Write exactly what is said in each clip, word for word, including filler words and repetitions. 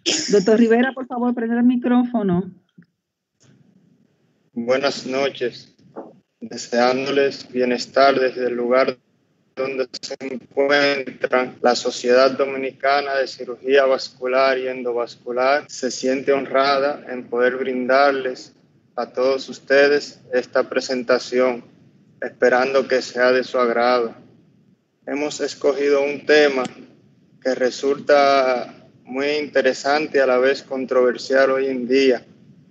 Doctor Rivera, por favor, prende el micrófono. Buenas noches, deseándoles bienestar desde el lugar donde se encuentran. La Sociedad Dominicana de Cirugía Vascular y Endovascular se siente honrada en poder brindarles a todos ustedes esta presentación, esperando que sea de su agrado. Hemos escogido un tema que resulta muy interesante y a la vez controversial hoy en día,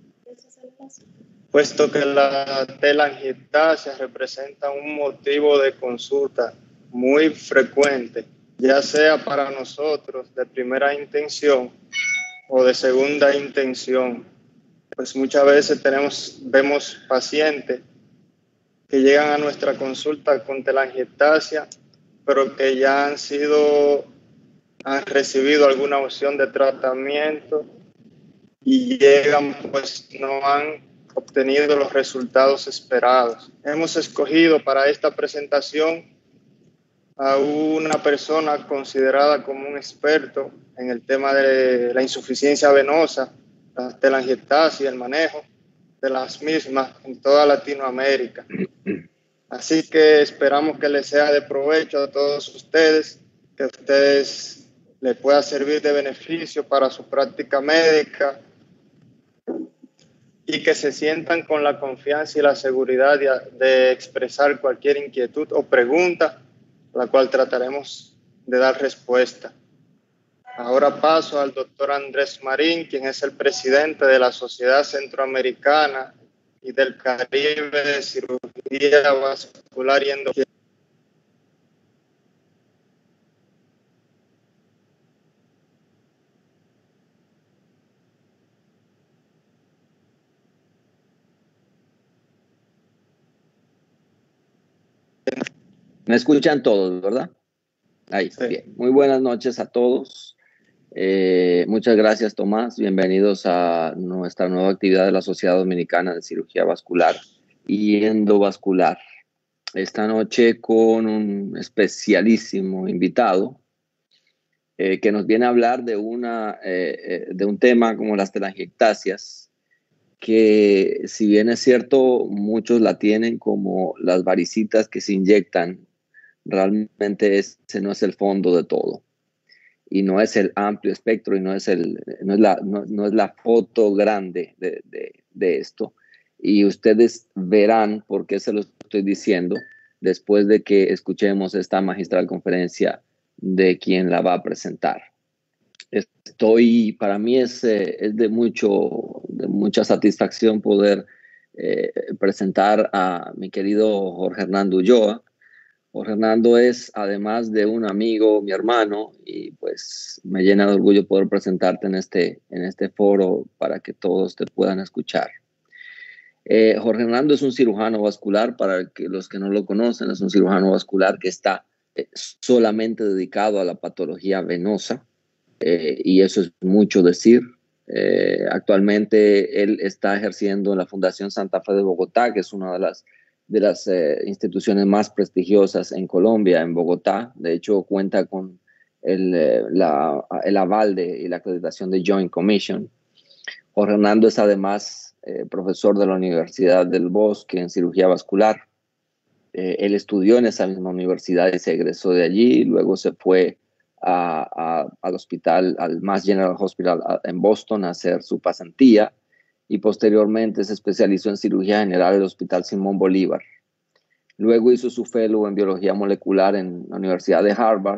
puesto que la telangiectasia representa un motivo de consulta muy frecuente, ya sea para nosotros de primera intención o de segunda intención. Pues muchas veces tenemos, vemos pacientes que llegan a nuestra consulta con telangiectasia, pero que ya han sido, han recibido alguna opción de tratamiento y llegan, pues no han obtenido los resultados esperados. Hemos escogido para esta presentación a una persona considerada como un experto en el tema de la insuficiencia venosa, la telangiectasia y el manejo de las mismas en toda Latinoamérica. Así que esperamos que les sea de provecho a todos ustedes, que a ustedes les pueda servir de beneficio para su práctica médica y que se sientan con la confianza y la seguridad de, de expresar cualquier inquietud o pregunta, a la cual trataremos de dar respuesta. Ahora paso al doctor Andrés Marín, quien es el presidente de la Sociedad Centroamericana y del Caribe de Cirugía Vascular y Endovascular. Me escuchan todos, ¿verdad? Ahí, sí. Bien. Muy buenas noches a todos. Eh, muchas gracias, Tomás. Bienvenidos a nuestra nueva actividad de la Sociedad Dominicana de Cirugía Vascular y Endovascular. Esta noche con un especialísimo invitado eh, que nos viene a hablar de, una, eh, de un tema como las telangiectasias, que si bien es cierto, muchos la tienen como las varicitas que se inyectan. Realmente ese no es el fondo de todo y no es el amplio espectro y no es, el, no es, la, no, no es la foto grande de, de, de esto. Y ustedes verán por qué se lo estoy diciendo después de que escuchemos esta magistral conferencia de quien la va a presentar. Estoy, para mí es, eh, es de, mucho, de mucha satisfacción poder eh, presentar a mi querido Jorge Hernando Ulloa. Jorge Hernando es, además de un amigo, mi hermano, y pues me llena de orgullo poder presentarte en este, en este foro para que todos te puedan escuchar. Eh, Jorge Hernando es un cirujano vascular, para que los que no lo conocen, es un cirujano vascular que está eh, solamente dedicado a la patología venosa, eh, y eso es mucho decir. Eh, actualmente él está ejerciendo en la Fundación Santa Fe de Bogotá, que es una de las de las eh, instituciones más prestigiosas en Colombia, en Bogotá. De hecho, cuenta con el, eh, la, el aval de, y la acreditación de Joint Commission. Jorge Hernando es además eh, profesor de la Universidad del Bosque en cirugía vascular. Eh, él estudió en esa misma universidad y se egresó de allí. Luego se fue a, a, al hospital, al Mass General Hospital a, en Boston a hacer su pasantía, y posteriormente se especializó en cirugía general en el Hospital Simón Bolívar. Luego hizo su fellow en biología molecular en la Universidad de Harvard,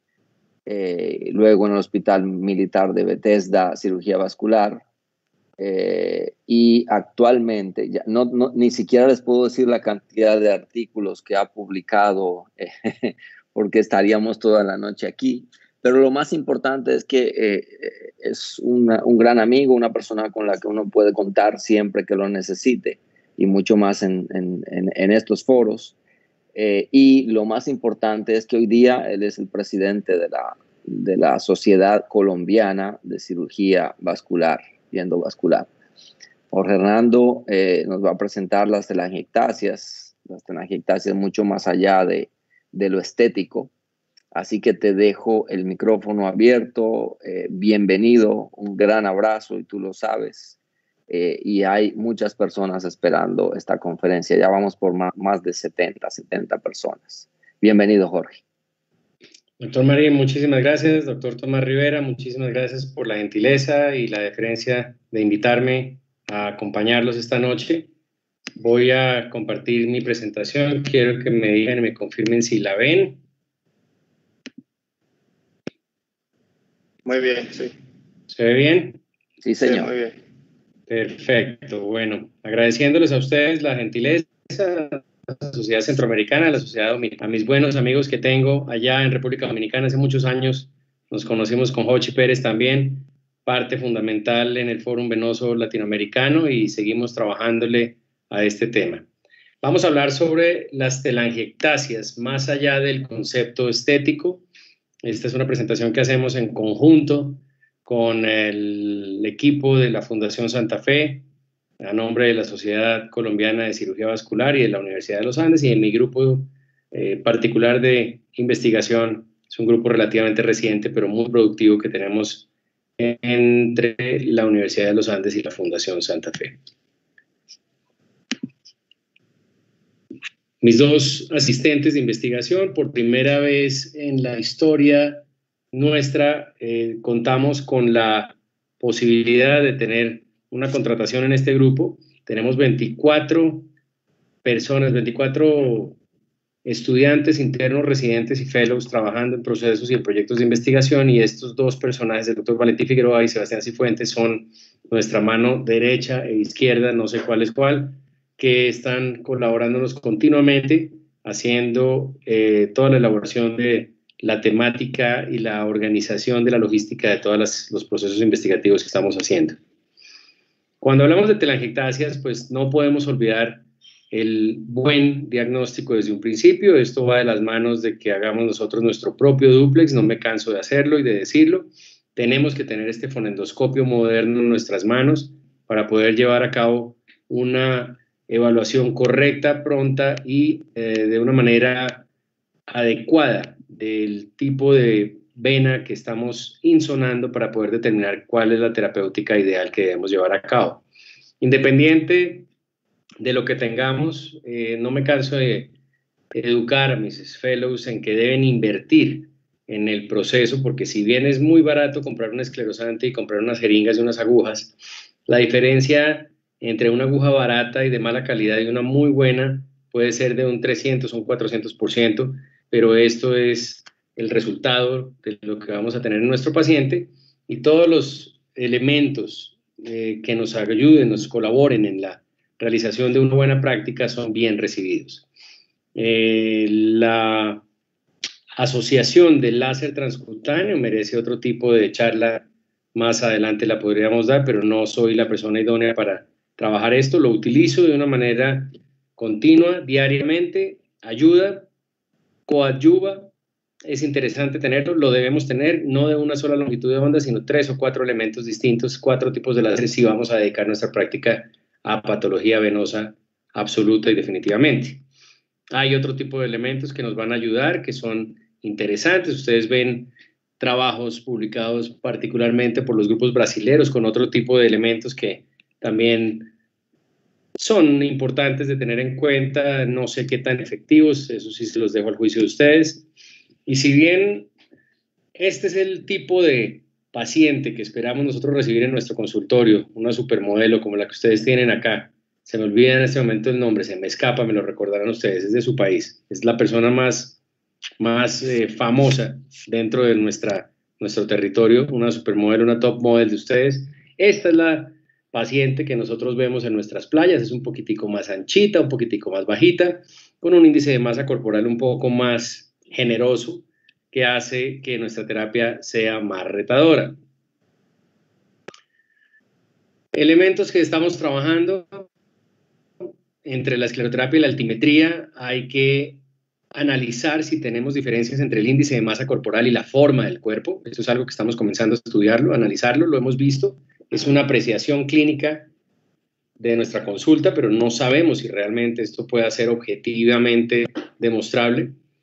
eh, luego en el Hospital Militar de Bethesda, cirugía vascular, eh, y actualmente, ya, no, no, ni siquiera les puedo decir la cantidad de artículos que ha publicado, eh, porque estaríamos toda la noche aquí. Pero lo más importante es que eh, es una, un gran amigo, una persona con la que uno puede contar siempre que lo necesite, y mucho más en, en, en, en estos foros. Eh, y lo más importante es que hoy día él es el presidente de la, de la Sociedad Colombiana de Cirugía Vascular y Endovascular. Jorge Hernando eh, nos va a presentar las telangiectasias, las telangiectasias mucho más allá de, de lo estético. Así que te dejo el micrófono abierto. Eh, bienvenido, un gran abrazo, y tú lo sabes. Eh, y hay muchas personas esperando esta conferencia. Ya vamos por más, más de setenta, setenta personas. Bienvenido, Jorge. Doctor Marín, muchísimas gracias. Doctor Tomás Rivera, muchísimas gracias por la gentileza y la deferencia de invitarme a acompañarlos esta noche. Voy a compartir mi presentación. Quiero que me digan y me confirmen si la ven. Muy bien, sí. ¿Se ve bien? Sí, señor. Sí, muy bien. Perfecto. Bueno, agradeciéndoles a ustedes la gentileza, a la Sociedad Centroamericana, a la Sociedad Dominicana, a mis buenos amigos que tengo allá en República Dominicana hace muchos años. Nos conocimos con Jochi Pérez también, parte fundamental en el Fórum Venoso Latinoamericano, y seguimos trabajándole a este tema. Vamos a hablar sobre las telangiectasias, más allá del concepto estético. Esta es una presentación que hacemos en conjunto con el equipo de la Fundación Santa Fe, a nombre de la Sociedad Colombiana de Cirugía Vascular y de la Universidad de los Andes, y en mi grupo eh, particular de investigación. Es un grupo relativamente reciente, pero muy productivo, que tenemos entre la Universidad de los Andes y la Fundación Santa Fe. Mis dos asistentes de investigación, por primera vez en la historia nuestra, eh, contamos con la posibilidad de tener una contratación en este grupo. Tenemos veinticuatro personas, veinticuatro estudiantes internos, residentes y fellows trabajando en procesos y en proyectos de investigación, y estos dos personajes, el doctor Valentín Figueroa y Sebastián Cifuentes, son nuestra mano derecha e izquierda, no sé cuál es cuál, que están colaborándonos continuamente, haciendo eh, toda la elaboración de la temática y la organización de la logística de todos los procesos investigativos que estamos haciendo. Cuando hablamos de telangiectasias, pues no podemos olvidar el buen diagnóstico desde un principio. Esto va de las manos de que hagamos nosotros nuestro propio dúplex, no me canso de hacerlo y de decirlo. Tenemos que tener este fonendoscopio moderno en nuestras manos para poder llevar a cabo una evaluación correcta, pronta y eh, de una manera adecuada del tipo de vena que estamos insonando, para poder determinar cuál es la terapéutica ideal que debemos llevar a cabo. Independiente de lo que tengamos, eh, no me canso de educar a mis fellows en que deben invertir en el proceso, porque si bien es muy barato comprar un esclerosante y comprar unas jeringas y unas agujas, la diferencia entre una aguja barata y de mala calidad y una muy buena puede ser de un trescientos o un cuatrocientos por ciento, pero esto es el resultado de lo que vamos a tener en nuestro paciente, y todos los elementos eh, que nos ayuden, nos colaboren en la realización de una buena práctica son bien recibidos. Eh, la asociación del láser transcutáneo merece otro tipo de charla, más adelante la podríamos dar, pero no soy la persona idónea para trabajar esto. Lo utilizo de una manera continua, diariamente, ayuda, coadyuva, es interesante tenerlo, lo debemos tener, no de una sola longitud de onda, sino tres o cuatro elementos distintos, cuatro tipos de láser, si vamos a dedicar nuestra práctica a patología venosa absoluta y definitivamente. Hay otro tipo de elementos que nos van a ayudar, que son interesantes. Ustedes ven trabajos publicados particularmente por los grupos brasileños con otro tipo de elementos que también son importantes de tener en cuenta. No sé qué tan efectivos, eso sí se los dejo al juicio de ustedes. Y si bien este es el tipo de paciente que esperamos nosotros recibir en nuestro consultorio, una supermodelo como la que ustedes tienen acá, se me olvida en este momento el nombre, se me escapa, me lo recordarán ustedes, es de su país, es la persona más, más eh, famosa dentro de nuestra, nuestro territorio, una supermodelo, una top model de ustedes. Esta es la paciente que nosotros vemos en nuestras playas, es un poquitico más anchita, un poquitico más bajita, con un índice de masa corporal un poco más generoso, que hace que nuestra terapia sea más retadora. Elementos que estamos trabajando entre la escleroterapia y la altimetría: hay que analizar si tenemos diferencias entre el índice de masa corporal y la forma del cuerpo. Esto es algo que estamos comenzando a estudiarlo, a analizarlo, lo hemos visto. Es una apreciación clínica de nuestra consulta, pero no sabemos si realmente esto pueda ser objetivamente demostrable.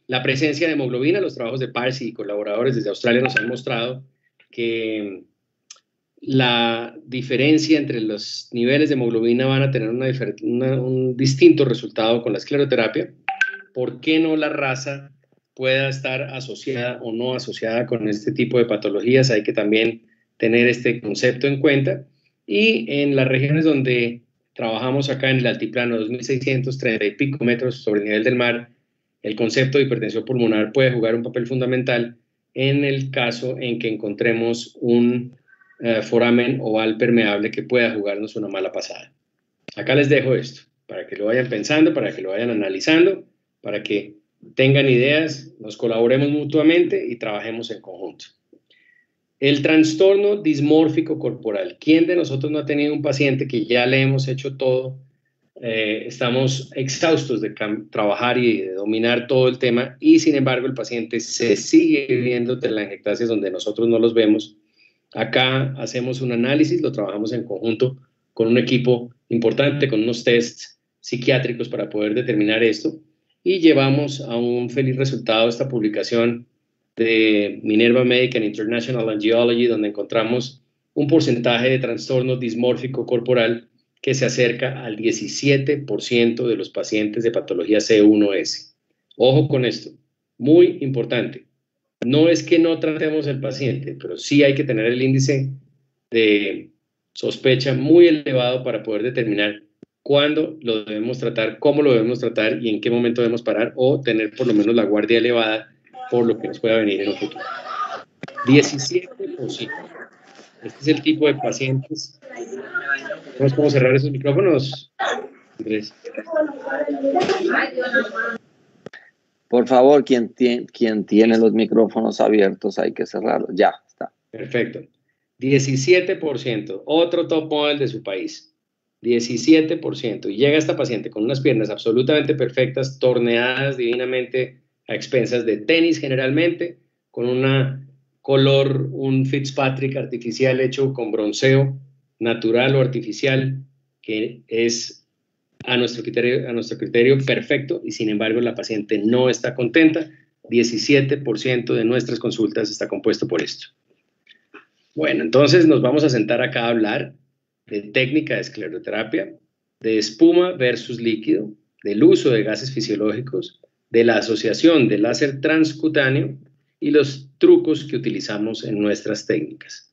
La presencia de hemoglobina, los trabajos de Parsi y colaboradores desde Australia nos han mostrado que la diferencia entre los niveles de hemoglobina van a tener una una, un distinto resultado con la escleroterapia. ¿Por qué no la raza pueda estar asociada o no asociada con este tipo de patologías? Hay que también tener este concepto en cuenta. Y en las regiones donde trabajamos acá en el altiplano, dos mil seiscientos treinta y pico metros sobre el nivel del mar, el concepto de hipertensión pulmonar puede jugar un papel fundamental en el caso en que encontremos un uh, foramen oval permeable que pueda jugarnos una mala pasada. Acá les dejo esto, para que lo vayan pensando, para que lo vayan analizando, para que tengan ideas, nos colaboremos mutuamente y trabajemos en conjunto. El trastorno dismórfico corporal. ¿Quién de nosotros no ha tenido un paciente que ya le hemos hecho todo? Eh, estamos exhaustos de trabajar y de dominar todo el tema y sin embargo el paciente se sigue viendo telangiectasias donde nosotros no los vemos. Acá hacemos un análisis, lo trabajamos en conjunto con un equipo importante, con unos tests psiquiátricos para poder determinar esto y llevamos a un feliz resultado esta publicación de Minerva American International Angiology, donde encontramos un porcentaje de trastorno dismórfico corporal que se acerca al diecisiete por ciento de los pacientes de patología C uno S. Ojo con esto, muy importante. No es que no tratemos al paciente, pero sí hay que tener el índice de sospecha muy elevado para poder determinar cuándo lo debemos tratar, cómo lo debemos tratar y en qué momento debemos parar o tener por lo menos la guardia elevada por lo que nos pueda venir en un futuro. diecisiete por ciento. Este es el tipo de pacientes. ¿Vamos cómo cerrar esos micrófonos, Andrés? Por favor, quien, tiene, quien tiene los micrófonos abiertos hay que cerrarlos. Ya, está. Perfecto. diecisiete por ciento. Otro top model de su país. diecisiete por ciento. Y llega esta paciente con unas piernas absolutamente perfectas, torneadas divinamente a expensas de tenis generalmente, con una color, un Fitzpatrick artificial hecho con bronceo, natural o artificial, que es a nuestro criterio, a nuestro criterio perfecto, y sin embargo la paciente no está contenta. diecisiete por ciento de nuestras consultas está compuesto por esto. Bueno, entonces nos vamos a sentar acá a hablar de técnica de escleroterapia, de espuma versus líquido, del uso de gases fisiológicos, de la asociación del láser transcutáneo y los trucos que utilizamos en nuestras técnicas.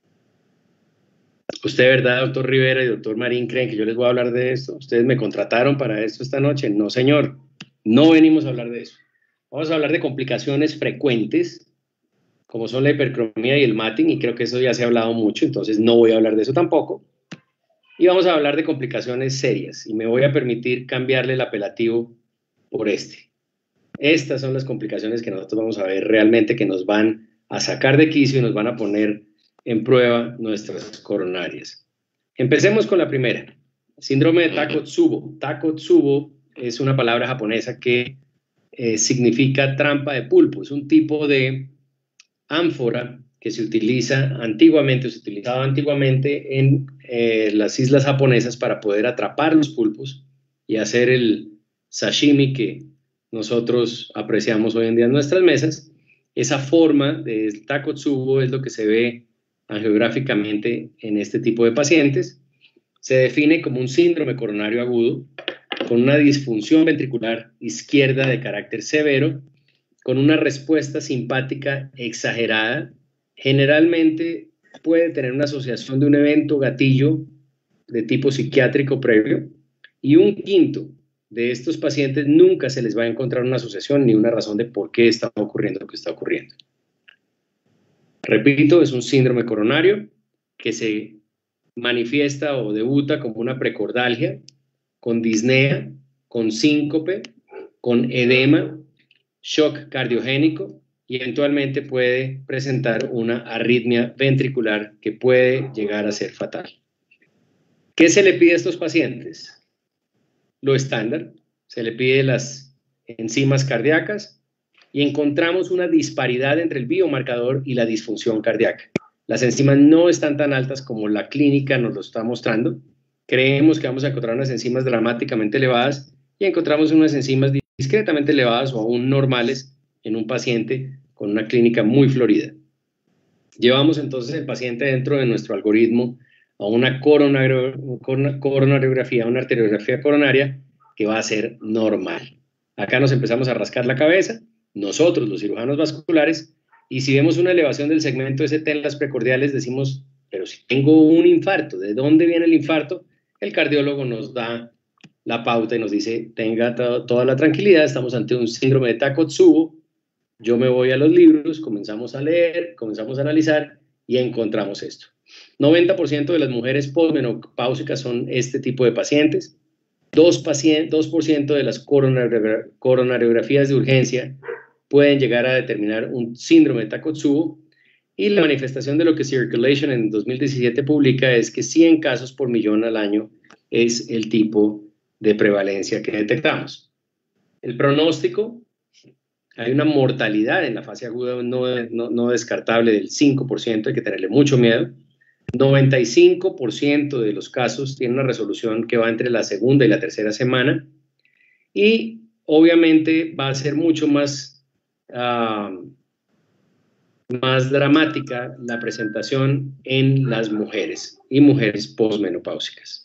¿Usted, verdad, doctor Rivera y doctor Marín, creen que yo les voy a hablar de esto? ¿Ustedes me contrataron para esto esta noche? No, señor. No venimos a hablar de eso. Vamos a hablar de complicaciones frecuentes, como son la hipercromía y el matting, y creo que eso ya se ha hablado mucho, entonces no voy a hablar de eso tampoco. Y vamos a hablar de complicaciones serias, y me voy a permitir cambiarle el apelativo por este. Estas son las complicaciones que nosotros vamos a ver realmente que nos van a sacar de quicio y nos van a poner en prueba nuestras coronarias. Empecemos con la primera, síndrome de Takotsubo. Takotsubo es una palabra japonesa que eh, significa trampa de pulpo. Es un tipo de ánfora que se utiliza antiguamente, se utilizaba antiguamente en eh, las islas japonesas para poder atrapar los pulpos y hacer el sashimi que nosotros apreciamos hoy en día en nuestras mesas. Esa forma del Takotsubo es lo que se ve angiográficamente en este tipo de pacientes. Se define como un síndrome coronario agudo con una disfunción ventricular izquierda de carácter severo, con una respuesta simpática exagerada. Generalmente puede tener una asociación de un evento gatillo de tipo psiquiátrico previo, y un quinto de estos pacientes nunca se les va a encontrar una asociación ni una razón de por qué está ocurriendo lo que está ocurriendo. Repito, es un síndrome coronario que se manifiesta o debuta como una precordalgia, con disnea, con síncope, con edema, shock cardiogénico y eventualmente puede presentar una arritmia ventricular que puede llegar a ser fatal. ¿Qué se le pide a estos pacientes? Lo estándar, se le pide las enzimas cardíacas y encontramos una disparidad entre el biomarcador y la disfunción cardíaca. Las enzimas no están tan altas como la clínica nos lo está mostrando. Creemos que vamos a encontrar unas enzimas dramáticamente elevadas y encontramos unas enzimas discretamente elevadas o aún normales en un paciente con una clínica muy florida. Llevamos entonces el paciente dentro de nuestro algoritmo a una coronariografía, una arteriografía coronaria que va a ser normal. Acá nos empezamos a rascar la cabeza, nosotros los cirujanos vasculares, y si vemos una elevación del segmento S T en las precordiales, decimos, pero si tengo un infarto, ¿de dónde viene el infarto? El cardiólogo nos da la pauta y nos dice, tenga to toda la tranquilidad, estamos ante un síndrome de Takotsubo. Yo me voy a los libros, comenzamos a leer, comenzamos a analizar y encontramos esto. noventa por ciento de las mujeres posmenopáusicas son este tipo de pacientes. dos por ciento de las coronariografías de urgencia pueden llegar a determinar un síndrome de Takotsubo. Y la manifestación de lo que Circulation en dos mil diecisiete publica es que cien casos por millón al año es el tipo de prevalencia que detectamos. El pronóstico, hay una mortalidad en la fase aguda no, no, no descartable del cinco por ciento, hay que tenerle mucho miedo. noventa y cinco por ciento de los casos tienen una resolución que va entre la segunda y la tercera semana y obviamente va a ser mucho más, uh, más dramática la presentación en las mujeres y mujeres posmenopáusicas.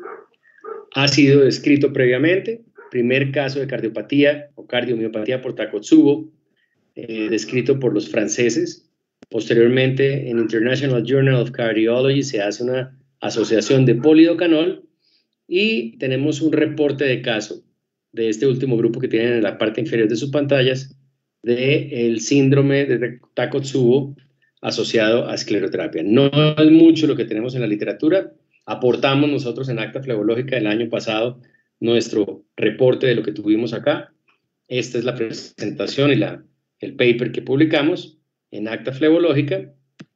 Ha sido descrito previamente, primer caso de cardiopatía o cardiomiopatía por Takotsubo, eh, descrito por los franceses. Posteriormente, en International Journal of Cardiology se hace una asociación de polidocanol y tenemos un reporte de caso de este último grupo que tienen en la parte inferior de sus pantallas del síndrome de Takotsubo asociado a escleroterapia. No es mucho lo que tenemos en la literatura. Aportamos nosotros en Acta Flebológica del año pasado nuestro reporte de lo que tuvimos acá. Esta es la presentación y la, el paper que publicamos en Acta Flebológica.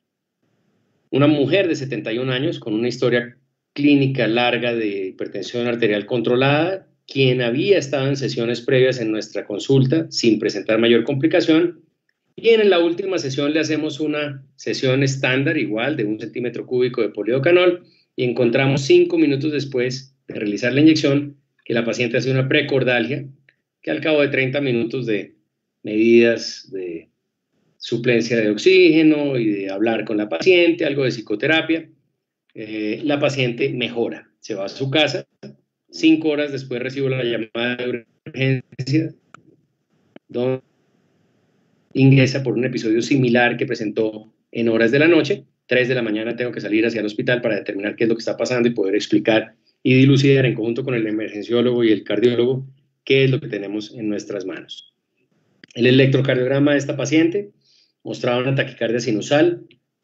Una mujer de setenta y un años con una historia clínica larga de hipertensión arterial controlada, quien había estado en sesiones previas en nuestra consulta sin presentar mayor complicación, y en la última sesión le hacemos una sesión estándar igual de un centímetro cúbico de polidocanol y encontramos cinco minutos después de realizar la inyección que la paciente hace una precordalgia que al cabo de treinta minutos de medidas de suplencia de oxígeno y de hablar con la paciente, algo de psicoterapia, eh, la paciente mejora, se va a su casa. Cinco horas después recibo la llamada de urgencia, donde ingresa por un episodio similar que presentó en horas de la noche. Tres de la mañana tengo que salir hacia el hospital para determinar qué es lo que está pasando y poder explicar y dilucidar en conjunto con el emergenciólogo y el cardiólogo qué es lo que tenemos en nuestras manos. El electrocardiograma de esta paciente mostraba una taquicardia sinusal,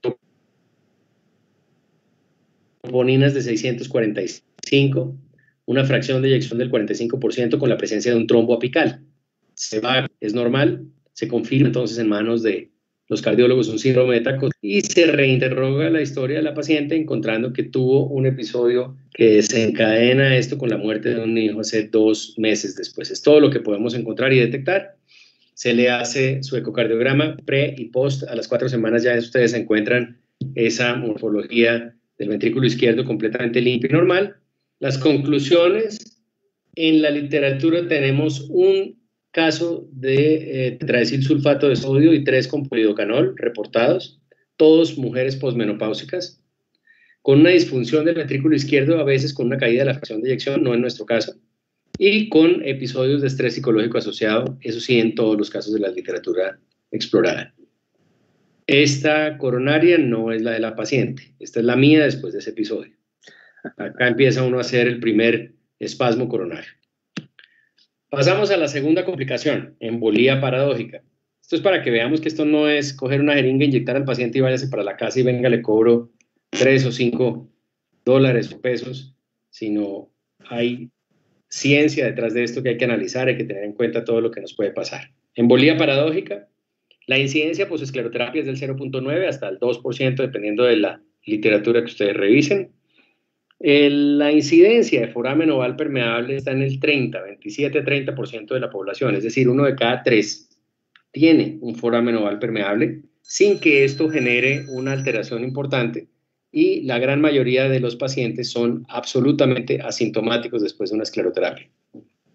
troponinas de seiscientos cuarenta y cinco, una fracción de eyección del cuarenta y cinco por ciento con la presencia de un trombo apical. Se va, es normal, se confirma entonces en manos de los cardiólogos un síndrome de Takotsubo y se reinterroga la historia de la paciente encontrando que tuvo un episodio que desencadena esto con la muerte de un hijo hace dos meses después. Es todo lo que podemos encontrar y detectar. Se le hace su ecocardiograma pre y post. A las cuatro semanas ya ustedes encuentran esa morfología del ventrículo izquierdo completamente limpio y normal. Las conclusiones, en la literatura tenemos un caso de eh, tetraetil sulfato de sodio y tres con polidocanol reportados, todos mujeres posmenopáusicas, con una disfunción del ventrículo izquierdo, a veces con una caída de la fracción de eyección, no en nuestro caso, y con episodios de estrés psicológico asociado, eso sí, en todos los casos de la literatura explorada. Esta coronaria no es la de la paciente, esta es la mía después de ese episodio. Acá empieza uno a hacer el primer espasmo coronario. Pasamos a la segunda complicación, embolía paradójica. Esto es para que veamos que esto no es coger una jeringa, inyectar al paciente y váyase para la casa y venga, le cobro tres o cinco dólares o pesos, sino hay ciencia detrás de esto que hay que analizar, hay que tener en cuenta todo lo que nos puede pasar. Embolía paradójica, la incidencia posescleroterapia es del cero punto nueve hasta el dos por ciento, dependiendo de la literatura que ustedes revisen. El, la incidencia de foramen oval permeable está en el treinta, veintisiete a treinta por ciento de la población, es decir, uno de cada tres tiene un foramen oval permeable sin que esto genere una alteración importante y la gran mayoría de los pacientes son absolutamente asintomáticos después de una escleroterapia.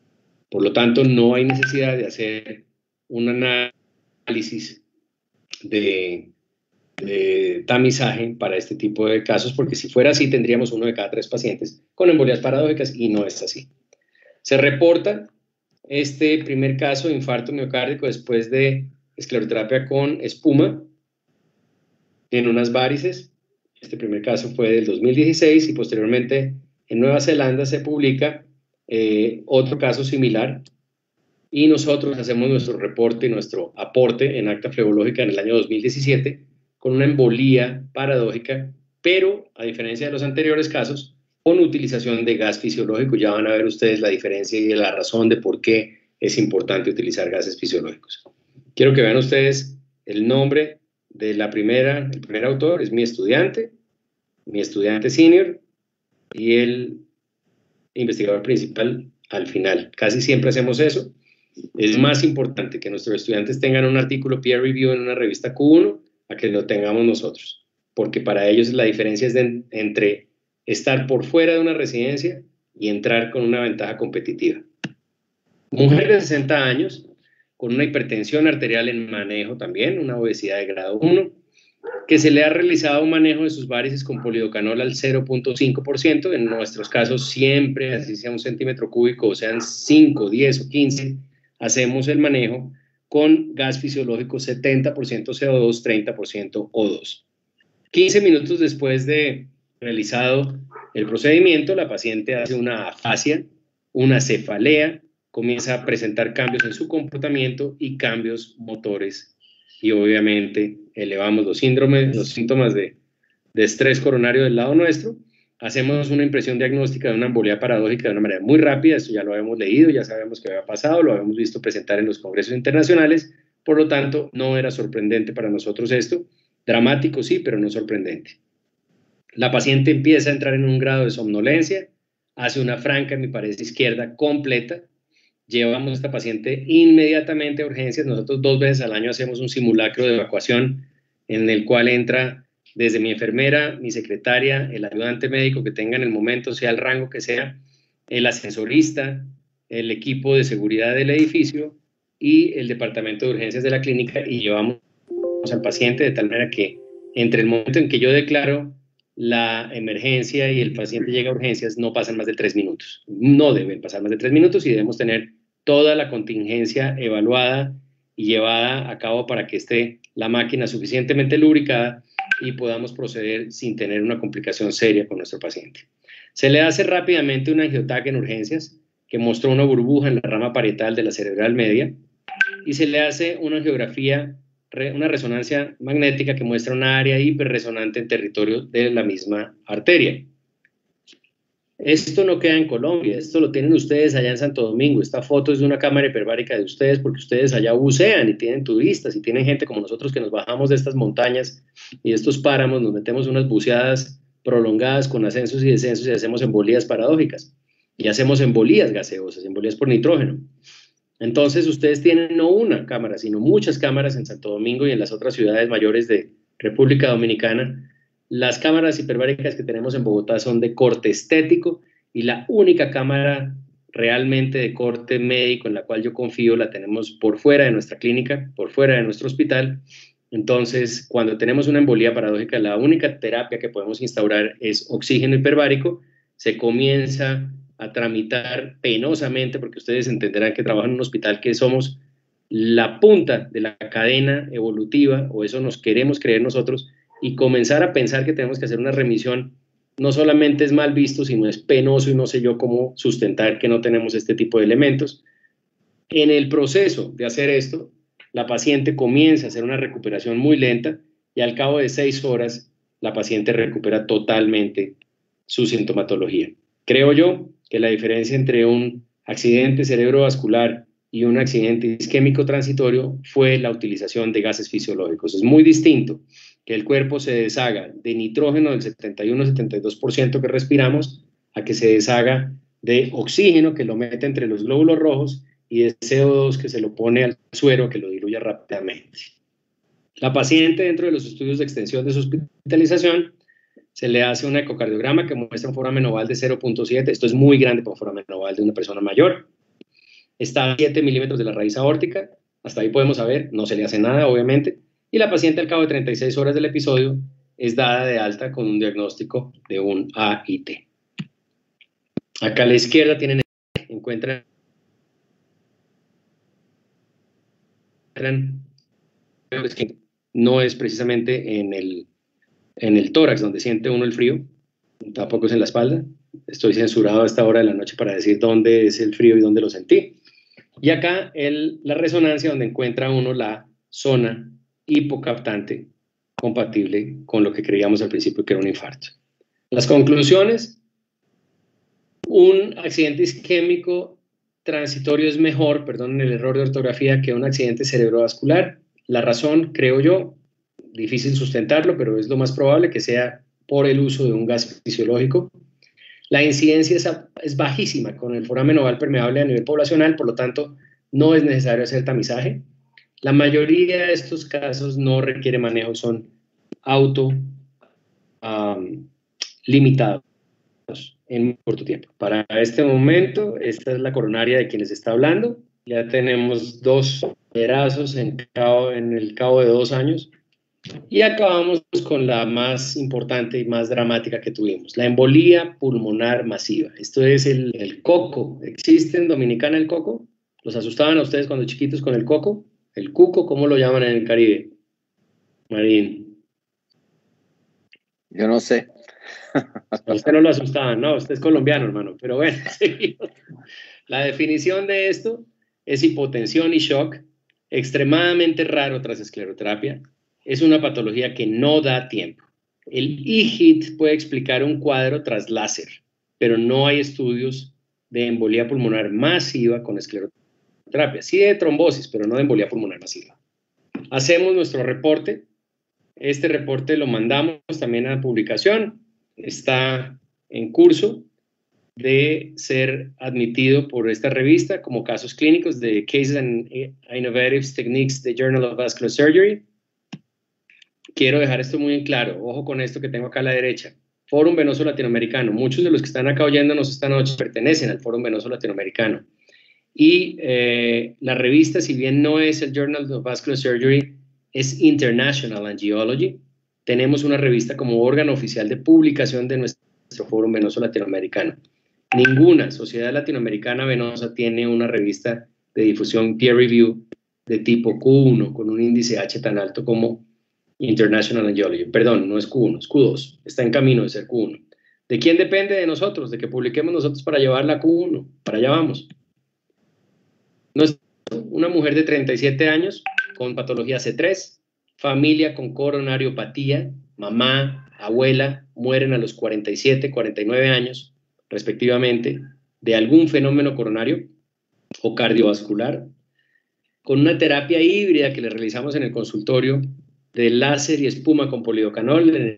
Por lo tanto, no hay necesidad de hacer un análisis de, de tamizaje para este tipo de casos, porque si fuera así tendríamos uno de cada tres pacientes con embolías paradójicas y no es así. Se reporta este primer caso de infarto miocárdico después de escleroterapia con espuma en unas varices. Este primer caso fue del dos mil dieciséis y posteriormente en Nueva Zelanda se publica eh, otro caso similar y nosotros hacemos nuestro reporte y nuestro aporte en acta flebológica en el año dos mil diecisiete con una embolía paradójica, pero a diferencia de los anteriores casos, con utilización de gas fisiológico. Ya van a ver ustedes la diferencia y la razón de por qué es importante utilizar gases fisiológicos. Quiero que vean ustedes el nombre de la primera, el primer autor es mi estudiante, mi estudiante senior y el investigador principal al final. Casi siempre hacemos eso. Es más importante que nuestros estudiantes tengan un artículo peer review en una revista Q uno a que lo tengamos nosotros, porque para ellos la diferencia es de, entre estar por fuera de una residencia y entrar con una ventaja competitiva. Mujer de sesenta años, con una hipertensión arterial en manejo también, una obesidad de grado uno, que se le ha realizado un manejo de sus varices con polidocanol al cero punto cinco por ciento, en nuestros casos siempre, así sea un centímetro cúbico, o sean cinco, diez o quince, hacemos el manejo con gas fisiológico setenta por ciento C O dos, treinta por ciento O dos. quince minutos después de realizado el procedimiento, la paciente hace una afasia, una cefalea, comienza a presentar cambios en su comportamiento y cambios motores. Y obviamente elevamos los, síndromes, los síntomas de, de estrés coronario del lado nuestro. Hacemos una impresión diagnóstica de una embolía paradójica de una manera muy rápida. Esto ya lo habíamos leído, ya sabemos que había pasado, lo habíamos visto presentar en los congresos internacionales. Por lo tanto, no era sorprendente para nosotros esto. Dramático sí, pero no sorprendente. La paciente empieza a entrar en un grado de somnolencia, hace una franca en mi pared izquierda completa. Llevamos a esta paciente inmediatamente a urgencias. Nosotros dos veces al año hacemos un simulacro de evacuación en el cual entra desde mi enfermera, mi secretaria, el ayudante médico que tenga en el momento, sea el rango que sea, el ascensorista, el equipo de seguridad del edificio y el departamento de urgencias de la clínica, y llevamos al paciente de tal manera que entre el momento en que yo declaro la emergencia y el paciente llega a urgencias no pasan más de tres minutos. No deben pasar más de tres minutos y debemos tener toda la contingencia evaluada y llevada a cabo para que esté la máquina suficientemente lubricada y podamos proceder sin tener una complicación seria con nuestro paciente. Se le hace rápidamente una angiotac en urgencias que mostró una burbuja en la rama parietal de la cerebral media y se le hace una angiografía, una resonancia magnética que muestra una área hiperresonante en territorio de la misma arteria. Esto no queda en Colombia, esto lo tienen ustedes allá en Santo Domingo. Esta foto es de una cámara hiperbárica de ustedes porque ustedes allá bucean y tienen turistas y tienen gente como nosotros que nos bajamos de estas montañas y de estos páramos, nos metemos unas buceadas prolongadas con ascensos y descensos y hacemos embolías paradójicas y hacemos embolías gaseosas, embolías por nitrógeno. Entonces ustedes tienen no una cámara, sino muchas cámaras en Santo Domingo y en las otras ciudades mayores de República Dominicana. Las cámaras hiperbáricas que tenemos en Bogotá son de corte estético y la única cámara realmente de corte médico en la cual yo confío la tenemos por fuera de nuestra clínica, por fuera de nuestro hospital. Entonces, cuando tenemos una embolía paradójica, la única terapia que podemos instaurar es oxígeno hiperbárico. Se comienza a tramitar penosamente, porque ustedes entenderán que trabajan en un hospital que somos la punta de la cadena evolutiva, o eso nos queremos creer nosotros, y comenzar a pensar que tenemos que hacer una remisión no solamente es mal visto, sino es penoso y no sé yo cómo sustentar que no tenemos este tipo de elementos. En el proceso de hacer esto, la paciente comienza a hacer una recuperación muy lenta y al cabo de seis horas la paciente recupera totalmente su sintomatología. Creo yo que la diferencia entre un accidente cerebrovascular y un accidente isquémico transitorio fue la utilización de gases fisiológicos. Es muy distinto que el cuerpo se deshaga de nitrógeno del setenta y uno a setenta y dos por ciento que respiramos a que se deshaga de oxígeno que lo mete entre los glóbulos rojos y de C O dos que se lo pone al suero que lo diluye rápidamente. La paciente, dentro de los estudios de extensión de su hospitalización, se le hace un ecocardiograma que muestra un foramen oval de cero punto siete. Esto es muy grande para un foramen oval de una persona mayor. está a siete milímetros de la raíz aórtica, hasta ahí podemos saber, no se le hace nada, obviamente, y la paciente al cabo de treinta y seis horas del episodio es dada de alta con un diagnóstico de un A I T. Acá a la izquierda tienen, encuentran, no es precisamente en el, en el tórax donde siente uno el frío, tampoco es en la espalda. Estoy censurado a esta hora de la noche para decir dónde es el frío y dónde lo sentí. Y acá el, la resonancia donde encuentra uno la zona hipocaptante compatible con lo que creíamos al principio que era un infarto. Las conclusiones: un accidente isquémico transitorio es mejor, perdón el error de ortografía, que un accidente cerebrovascular. La razón, creo yo, difícil sustentarlo, pero es lo más probable que sea por el uso de un gas fisiológico. La incidencia es, es bajísima con el foramen oval permeable a nivel poblacional, por lo tanto no es necesario hacer tamizaje. La mayoría de estos casos no requiere manejo, son auto um, limitados en muy corto tiempo. Para este momento, esta es la coronaria de quien les está hablando. Ya tenemos dos verazos en, en el cabo de dos años. Y acabamos con la más importante y más dramática que tuvimos, la embolía pulmonar masiva. Esto es el, el coco. ¿Existe en Dominicana el coco? ¿Los asustaban a ustedes cuando chiquitos con el coco? El cuco, ¿cómo lo llaman en el Caribe? Marín. Yo no sé. A usted no lo asustaban, no, usted es colombiano, hermano. Pero bueno, seguimos. La definición de esto es hipotensión y shock, extremadamente raro tras escleroterapia. Es una patología que no da tiempo. El I H I T puede explicar un cuadro tras láser, pero no hay estudios de embolía pulmonar masiva con escleroterapia. Sí de trombosis, pero no de embolía pulmonar masiva. Hacemos nuestro reporte. Este reporte lo mandamos también a publicación. Está en curso de ser admitido por esta revista como casos clínicos de Cases and Innovative Techniques de Journal of Vascular Surgery. Quiero dejar esto muy en claro, ojo con esto que tengo acá a la derecha. Fórum Venoso Latinoamericano. Muchos de los que están acá oyéndonos esta noche pertenecen al Fórum Venoso Latinoamericano. Y eh, la revista, si bien no es el Journal of Vascular Surgery, es International Angiology. Tenemos una revista como órgano oficial de publicación de nuestro Fórum Venoso Latinoamericano. Ninguna sociedad latinoamericana venosa tiene una revista de difusión peer review de tipo Q uno con un índice H tan alto como International Angiology. Perdón, no es Q uno, es Q dos. Está en camino de ser Q uno. ¿De quién depende? De nosotros, de que publiquemos nosotros para llevarla a Q uno. Para allá vamos. Una mujer de treinta y siete años con patología C tres, familia con coronariopatía, mamá, abuela, mueren a los cuarenta y siete, cuarenta y nueve años, respectivamente, de algún fenómeno coronario o cardiovascular, con una terapia híbrida que le realizamos en el consultorio de láser y espuma con polidocanol. En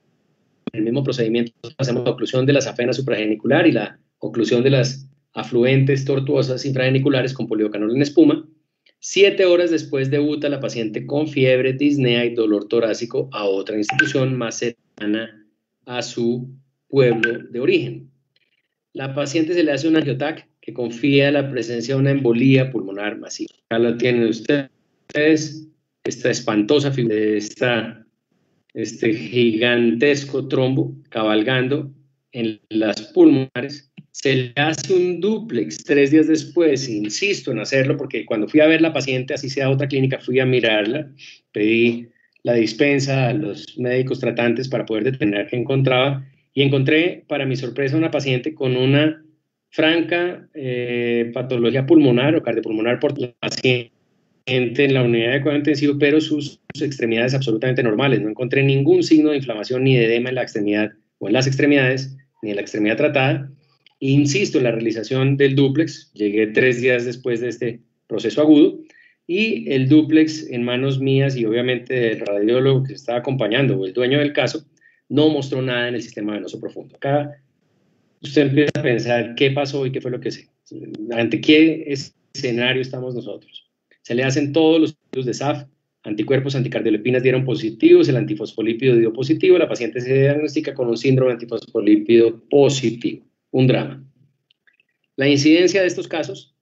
el mismo procedimiento hacemos la oclusión de la safena supragenicular y la oclusión de las afluentes tortuosas infrageniculares con polidocanol en espuma. Siete horas después debuta la paciente con fiebre, disnea y dolor torácico a otra institución más cercana a su pueblo de origen. La paciente se le hace un angiotac que confía la presencia de una embolía pulmonar masiva. Acá la tienen ustedes, esta espantosa figura de esta, este gigantesco trombo cabalgando en las pulmonares. Se le hace un dúplex tres días después, insisto en hacerlo porque cuando fui a ver la paciente, así sea otra clínica, fui a mirarla, pedí la dispensa a los médicos tratantes para poder determinar qué encontraba y encontré, para mi sorpresa, una paciente con una franca eh, patología pulmonar o cardiopulmonar por la paciente en la unidad de cuidado intensivo, pero sus, sus extremidades absolutamente normales. No encontré ningún signo de inflamación ni de edema en la extremidad o en las extremidades, ni en la extremidad tratada. Insisto en la realización del dúplex, llegué tres días después de este proceso agudo, y el dúplex en manos mías y obviamente del radiólogo que estaba acompañando o el dueño del caso, no mostró nada en el sistema venoso profundo. Acá usted empieza a pensar qué pasó y qué fue lo que sé. ¿Ante qué escenario estamos nosotros? Se le hacen todos los estudios de S A F, anticuerpos anticardiolipinas dieron positivos, el antifosfolípido dio positivo, la paciente se diagnostica con un síndrome antifosfolípido positivo. Un drama. La incidencia de estos casos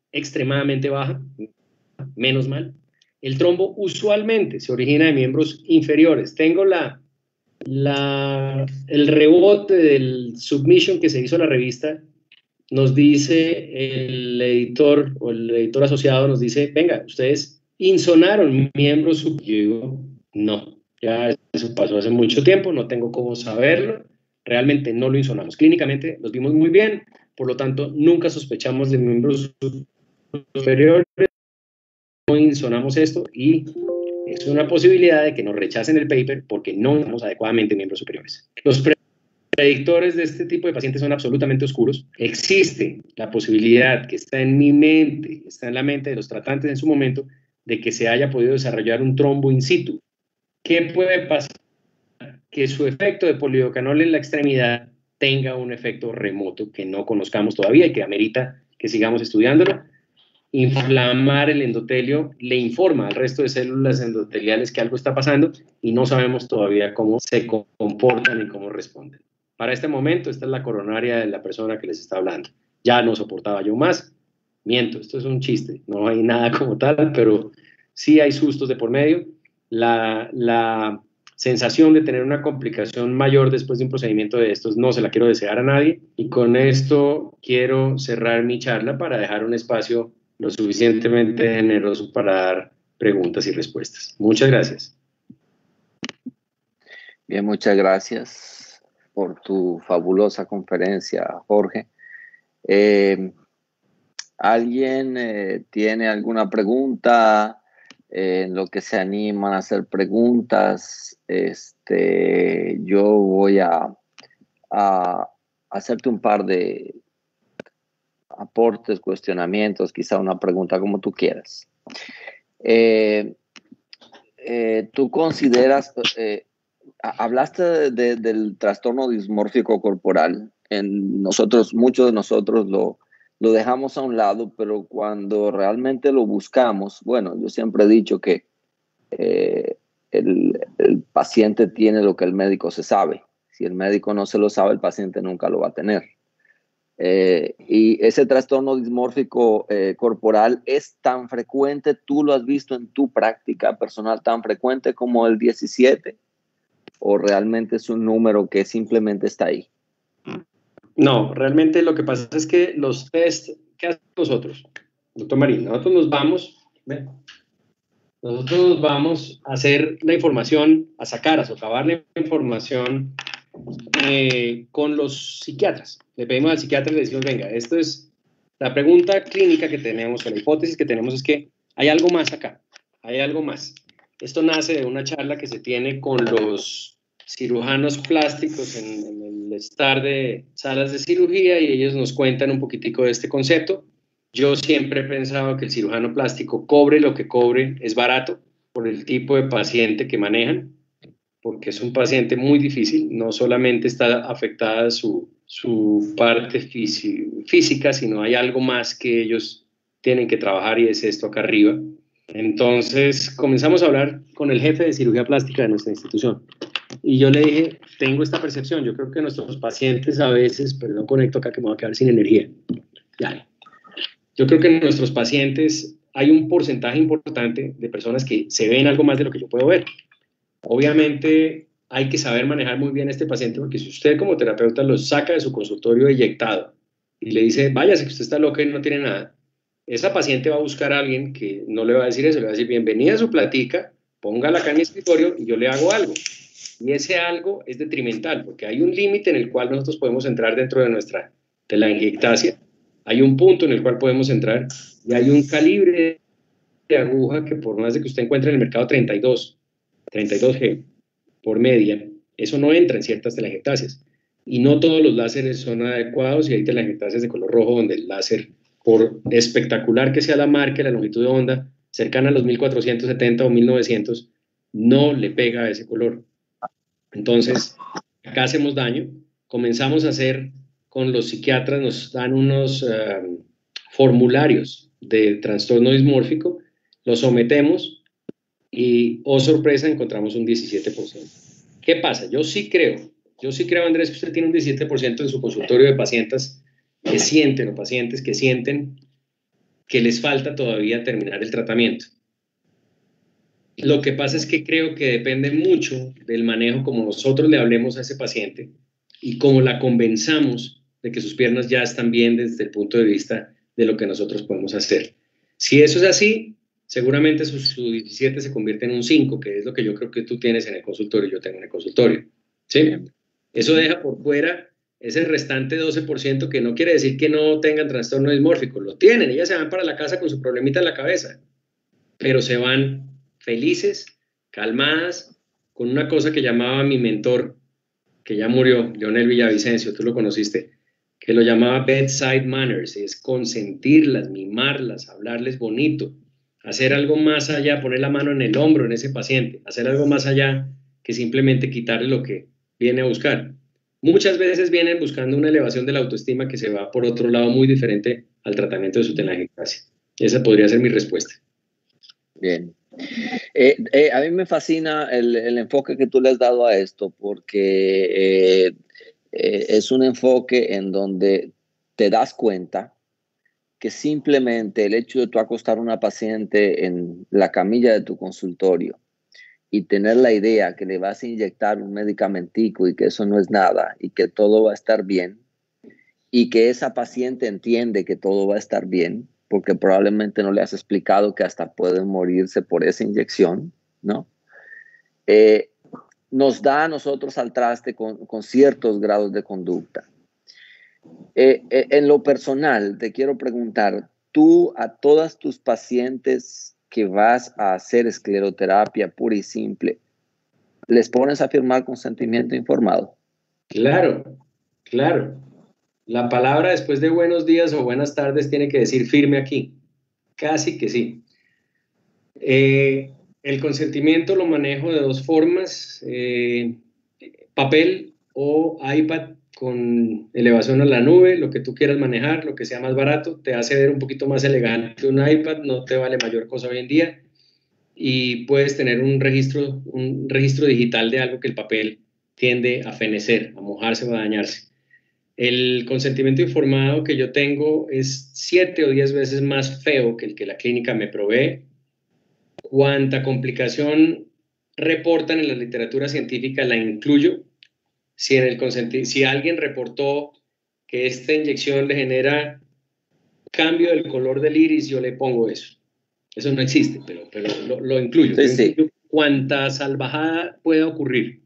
extremadamente baja, menos mal. El trombo usualmente se origina de miembros inferiores. Tengo la, la, el rebote del submission que se hizo a la revista. Nos dice el editor o el editor asociado, nos dice, venga, ustedes insonaron miembros superiores. No, ya eso pasó hace mucho tiempo, no tengo cómo saberlo. Realmente no lo insonamos. Clínicamente los vimos muy bien, por lo tanto, nunca sospechamos de miembros superiores. No insonamos esto y es una posibilidad de que nos rechacen el paper porque no insonamos adecuadamente miembros superiores. Los predictores de este tipo de pacientes son absolutamente oscuros. Existe la posibilidad que está en mi mente, está en la mente de los tratantes en su momento, de que se haya podido desarrollar un trombo in situ. ¿Qué puede pasar? Que su efecto de polidocanol en la extremidad tenga un efecto remoto que no conozcamos todavía y que amerita que sigamos estudiándolo. Inflamar el endotelio le informa al resto de células endoteliales que algo está pasando y no sabemos todavía cómo se comportan y cómo responden. Para este momento, esta es la coronaria de la persona que les está hablando. Ya no soportaba yo más. Miento, esto es un chiste. No hay nada como tal, pero sí hay sustos de por medio. La, la sensación de tener una complicación mayor después de un procedimiento de estos no se la quiero desear a nadie. Y con esto quiero cerrar mi charla para dejar un espacio lo suficientemente generoso para dar preguntas y respuestas. Muchas gracias. Bien, muchas gracias por tu fabulosa conferencia, Jorge. Eh, ¿Alguien eh, tiene alguna pregunta? Eh, en lo que se animan a hacer preguntas, este, yo voy a, a hacerte un par de aportes, cuestionamientos, quizá una pregunta como tú quieras. Eh, eh, ¿Tú consideras, eh, hablaste de, de, del trastorno dismórfico corporal? En nosotros, muchos de nosotros lo, lo dejamos a un lado, pero cuando realmente lo buscamos, bueno, yo siempre he dicho que eh, el, el paciente tiene lo que el médico se sabe. Si el médico no se lo sabe, el paciente nunca lo va a tener. Eh, y ese trastorno dismórfico eh, corporal es tan frecuente, ¿tú lo has visto en tu práctica personal tan frecuente como el diecisiete? ¿O realmente es un número que simplemente está ahí? No, realmente lo que pasa es que los test que hacemos nosotros, doctor Marín, nosotros nos vamos, ¿ve? nosotros nos vamos a hacer la información, a sacar, a socavar la información eh, con los psiquiatras. Le pedimos al psiquiatra y le decimos, venga, esto es la pregunta clínica que tenemos, o la hipótesis que tenemos es que hay algo más acá, hay algo más. Esto nace de una charla que se tiene con los cirujanos plásticos en, en el estar de salas de cirugía y ellos nos cuentan un poquitico de este concepto. Yo siempre he pensado que el cirujano plástico, cobre lo que cobre, es barato por el tipo de paciente que manejan, porque es un paciente muy difícil, no solamente está afectada su, su parte físi- física, sino hay algo más que ellos tienen que trabajar y es esto acá arriba. Entonces comenzamos a hablar con el jefe de cirugía plástica de nuestra institución y yo le dije, tengo esta percepción, yo creo que nuestros pacientes a veces, perdón, conecto acá que me voy a quedar sin energía, ya. Yo creo que en nuestros pacientes hay un porcentaje importante de personas que se ven algo más de lo que yo puedo ver. Obviamente hay que saber manejar muy bien a este paciente porque si usted como terapeuta lo saca de su consultorio eyectado y le dice, váyase que usted está loca y no tiene nada, esa paciente va a buscar a alguien que no le va a decir eso, le va a decir, bienvenida a su platica, póngala acá en mi escritorio y yo le hago algo. Y ese algo es detrimental porque hay un límite en el cual nosotros podemos entrar dentro de nuestra telangiectasia. Hay un punto en el cual podemos entrar y hay un calibre de aguja que por más de que usted encuentre en el mercado treinta y dos, treinta y dos G por media, eso no entra en ciertas telangiectasias. Y no todos los láseres son adecuados y hay telangiectasias de color rojo donde el láser, por espectacular que sea la marca, la longitud de onda, cercana a los mil cuatrocientos setenta o mil novecientos, no le pega a ese color. Entonces, acá hacemos daño. Comenzamos a hacer, con los psiquiatras nos dan unos uh, formularios de trastorno dismórfico, los sometemos y, oh sorpresa, encontramos un diecisiete por ciento. ¿Qué pasa? Yo sí creo, yo sí creo, Andrés, que usted tiene un diecisiete por ciento en su consultorio de pacientes que sienten, o pacientes que sienten que les falta todavía terminar el tratamiento. Lo que pasa es que creo que depende mucho del manejo como nosotros le hablemos a ese paciente y cómo la convenzamos de que sus piernas ya están bien desde el punto de vista de lo que nosotros podemos hacer. Si eso es así, seguramente su, su diecisiete se convierte en un cinco, que es lo que yo creo que tú tienes en el consultorio y yo tengo en el consultorio. ¿Sí? Eso deja por fuera ese restante doce por ciento que no quiere decir que no tengan trastorno dismórfico. Lo tienen, ellas se van para la casa con su problemita en la cabeza, pero se van felices, calmadas, con una cosa que llamaba mi mentor, que ya murió, Leonel Villavicencio, tú lo conociste, que lo llamaba bedside manners, es consentirlas, mimarlas, hablarles bonito, hacer algo más allá, poner la mano en el hombro en ese paciente, hacer algo más allá que simplemente quitarle lo que viene a buscar. Muchas veces vienen buscando una elevación de la autoestima que se va por otro lado muy diferente al tratamiento de su telangiectasia. Esa podría ser mi respuesta. Bien. Eh, eh, a mí me fascina el, el enfoque que tú le has dado a esto, porque eh, eh, es un enfoque en donde te das cuenta que simplemente el hecho de tú acostar a una paciente en la camilla de tu consultorio y tener la idea que le vas a inyectar un medicamentico y que eso no es nada y que todo va a estar bien y que esa paciente entiende que todo va a estar bien, porque probablemente no le has explicado que hasta puede morirse por esa inyección, ¿no? Eh, nos da a nosotros al traste con, con ciertos grados de conducta. Eh, eh, en lo personal, te quiero preguntar, tú a todas tus pacientes que vas a hacer escleroterapia pura y simple, ¿les pones a firmar consentimiento informado? Claro, claro. La palabra después de buenos días o buenas tardes tiene que decir firme aquí. Casi que sí. Eh, el consentimiento lo manejo de dos formas, eh, papel o iPad con elevación a la nube, lo que tú quieras manejar, lo que sea más barato, te hace ver un poquito más elegante un iPad, no te vale mayor cosa hoy en día, y puedes tener un registro, un registro digital de algo que el papel tiende a fenecer, a mojarse o a dañarse. El consentimiento informado que yo tengo es siete o diez veces más feo que el que la clínica me provee. Cuánta complicación reportan en la literatura científica la incluyo. Si, en el consenti- si alguien reportó que esta inyección le genera cambio del color del iris, yo le pongo eso. Eso no existe, pero, pero lo, lo incluyo. Sí, yo sí. incluyo cuánta salvajada pueda ocurrir.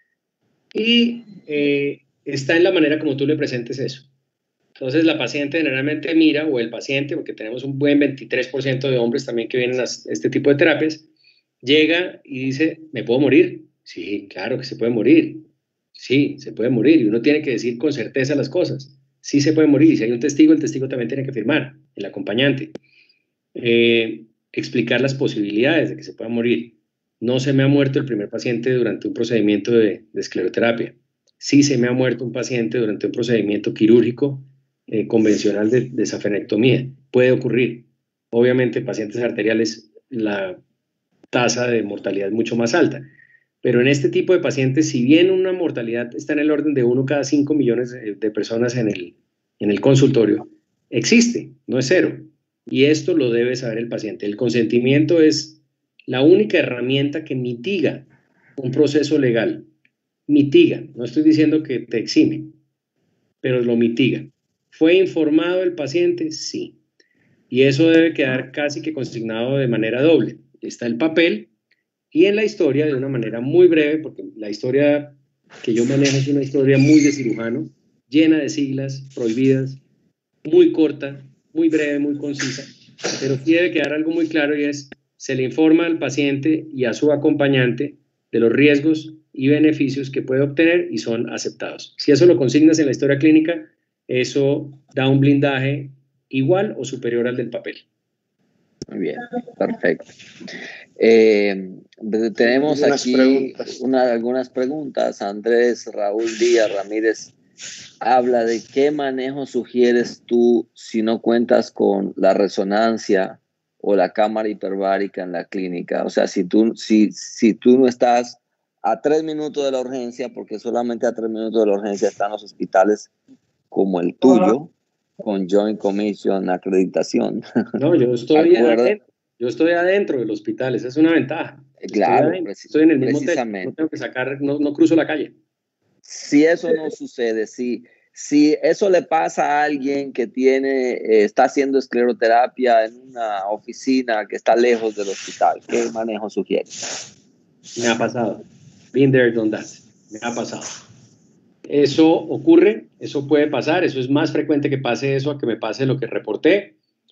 Y eh, está en la manera como tú le presentes eso. Entonces la paciente generalmente mira, o el paciente, porque tenemos un buen veintitrés por ciento de hombres también que vienen a este tipo de terapias, llega y dice, ¿me puedo morir? Sí, claro que se puede morir. Sí, se puede morir. Y uno tiene que decir con certeza las cosas. Sí se puede morir. Y si hay un testigo, el testigo también tiene que firmar, el acompañante. Eh, explicar las posibilidades de que se pueda morir. No se me ha muerto el primer paciente durante un procedimiento de, de escleroterapia. Sí se me ha muerto un paciente durante un procedimiento quirúrgico eh, convencional de, de safenectomía. Puede ocurrir. Obviamente, pacientes arteriales, la tasa de mortalidad es mucho más alta. Pero en este tipo de pacientes, si bien una mortalidad está en el orden de uno cada cinco millones de, de personas en el, en el consultorio, existe, no es cero. Y esto lo debe saber el paciente. El consentimiento es la única herramienta que mitiga un proceso legal. Mitiga, no estoy diciendo que te exime, pero lo mitiga. ¿Fue informado el paciente? Sí. Y eso debe quedar casi que consignado de manera doble. Está el papel y en la historia de una manera muy breve, porque la historia que yo manejo es una historia muy de cirujano, llena de siglas prohibidas, muy corta, muy breve, muy concisa, pero sí debe quedar algo muy claro y es, se le informa al paciente y a su acompañante de los riesgos y beneficios que puede obtener y son aceptados. Si eso lo consignas en la historia clínica, eso da un blindaje igual o superior al del papel. Muy bien, perfecto. Eh, tenemos Unas aquí preguntas. una, algunas preguntas. Andrés Raúl Díaz Ramírez habla de qué manejo sugieres tú si no cuentas con la resonancia o la cámara hiperbárica en la clínica. O sea, si tú, si, si tú no estás a tres minutos de la urgencia, porque solamente a tres minutos de la urgencia están los hospitales como el tuyo, con Joint Commission acreditación. No, yo estoy adentro, yo estoy adentro del hospital, esa es una ventaja. Claro, estoy, estoy en el mismo techo, no tengo que sacar, no, no cruzo la calle. Si eso no sucede, si, si eso le pasa a alguien que tiene, eh, está haciendo escleroterapia en una oficina que está lejos del hospital, ¿qué manejo sugiere? Me ha pasado. Been there, done that. Me ha pasado. Eso ocurre, eso puede pasar, eso es más frecuente que pase eso a que me pase lo que reporté.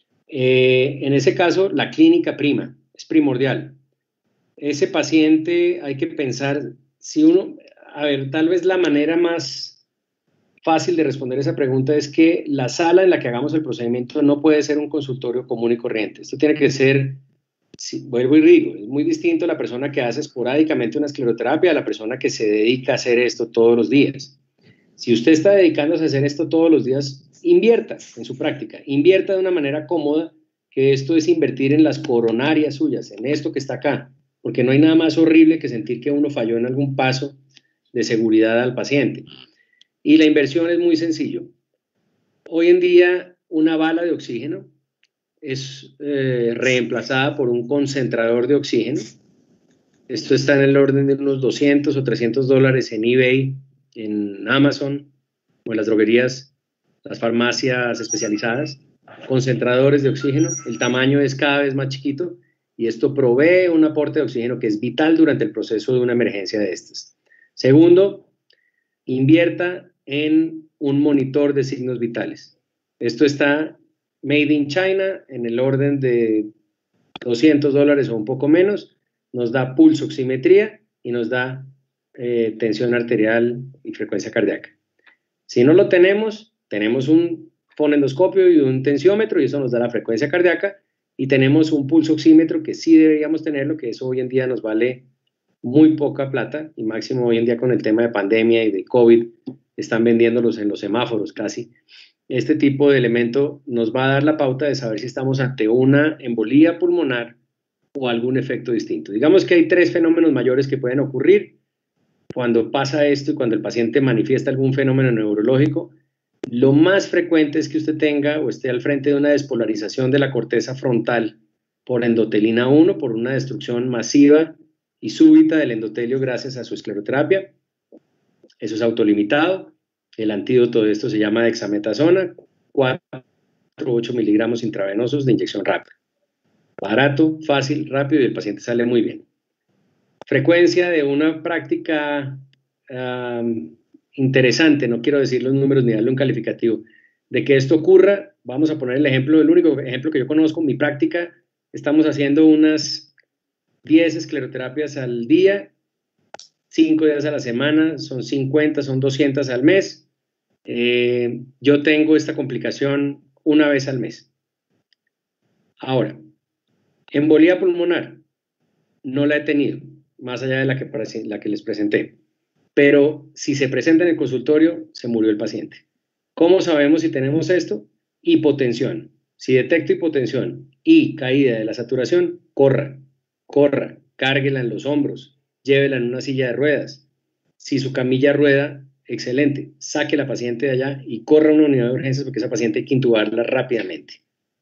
Eh, en ese caso, la clínica prima, es primordial. Ese paciente hay que pensar, si uno, a ver, tal vez la manera más fácil de responder esa pregunta es que la sala en la que hagamos el procedimiento no puede ser un consultorio común y corriente. Esto tiene que ser, si, vuelvo y digo, es muy distinto la persona que hace esporádicamente una escleroterapia a la persona que se dedica a hacer esto todos los días. Si usted está dedicándose a hacer esto todos los días, invierta en su práctica, invierta de una manera cómoda, que esto es invertir en las coronarias suyas, en esto que está acá, porque no hay nada más horrible que sentir que uno falló en algún paso de seguridad al paciente. Y la inversión es muy sencillo. Hoy en día, una bala de oxígeno es eh, reemplazada por un concentrador de oxígeno. Esto está en el orden de unos doscientos o trescientos dólares en eBay, en Amazon o en las droguerías, las farmacias especializadas. Concentradores de oxígeno, el tamaño es cada vez más chiquito y esto provee un aporte de oxígeno que es vital durante el proceso de una emergencia de estas. Segundo, invierta en un monitor de signos vitales. Esto está made in China, en el orden de doscientos dólares o un poco menos, nos da pulso oximetría y nos da eh, tensión arterial y frecuencia cardíaca. Si no lo tenemos, tenemos un fonendoscopio y un tensiómetro y eso nos da la frecuencia cardíaca y tenemos un pulso oxímetro que sí deberíamos tenerlo, que eso hoy en día nos vale muy poca plata y máximo hoy en día con el tema de pandemia y de COVID están vendiéndolos en los semáforos casi. Este tipo de elemento nos va a dar la pauta de saber si estamos ante una embolía pulmonar o algún efecto distinto. Digamos que hay tres fenómenos mayores que pueden ocurrir cuando pasa esto y cuando el paciente manifiesta algún fenómeno neurológico. Lo más frecuente es que usted tenga o esté al frente de una despolarización de la corteza frontal por endotelina uno, por una destrucción masiva y súbita del endotelio gracias a su escleroterapia. Eso es autolimitado. El antídoto de esto se llama dexametasona, cuatro u ocho miligramos intravenosos de inyección rápida. Barato, fácil, rápido y el paciente sale muy bien. Frecuencia de una práctica um, interesante, no quiero decir los números ni darle un calificativo, de que esto ocurra. Vamos a poner el ejemplo, el único ejemplo que yo conozco, mi práctica, estamos haciendo unas diez escleroterapias al día, cinco días a la semana, son cincuenta, son doscientas al mes. Eh, yo tengo esta complicación una vez al mes. Ahora, embolía pulmonar, no la he tenido, más allá de la que, la que les presenté. Pero si se presenta en el consultorio, se murió el paciente. ¿Cómo sabemos si tenemos esto? Hipotensión. Si detecto hipotensión y caída de la saturación, corra, corra, cárguela en los hombros, llévela en una silla de ruedas. Si su camilla rueda, excelente, saque a la paciente de allá y corra a una unidad de urgencias porque esa paciente hay que intubarla rápidamente.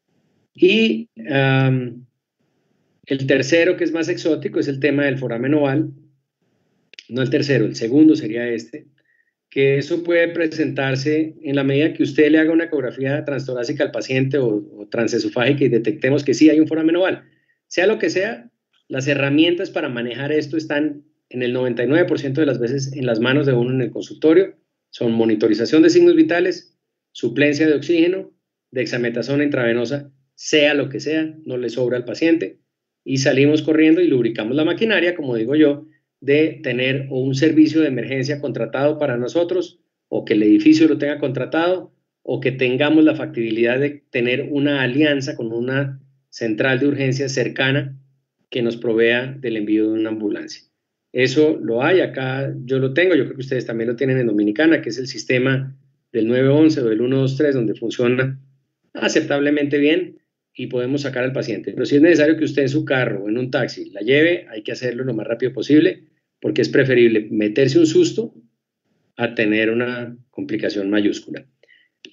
Y um, el tercero, que es más exótico, es el tema del foramen oval. No el tercero, el segundo sería este, que eso puede presentarse en la medida que usted le haga una ecografía transtorácica al paciente o, o transesofágica y detectemos que sí hay un foramen oval. Sea lo que sea, las herramientas para manejar esto están en el noventa y nueve por ciento de las veces en las manos de uno en el consultorio. Son monitorización de signos vitales, suplencia de oxígeno, dexametasona intravenosa, sea lo que sea, no le sobra al paciente, y salimos corriendo y lubricamos la maquinaria, como digo yo, de tener o un servicio de emergencia contratado para nosotros, o que el edificio lo tenga contratado, o que tengamos la factibilidad de tener una alianza con una central de urgencias cercana que nos provea del envío de una ambulancia. Eso lo hay, acá yo lo tengo, yo creo que ustedes también lo tienen en Dominicana, que es el sistema del nueve once o del ciento veintitrés, donde funciona aceptablemente bien y podemos sacar al paciente. Pero si es necesario que usted en su carro o en un taxi la lleve, hay que hacerlo lo más rápido posible, porque es preferible meterse un susto a tener una complicación mayúscula.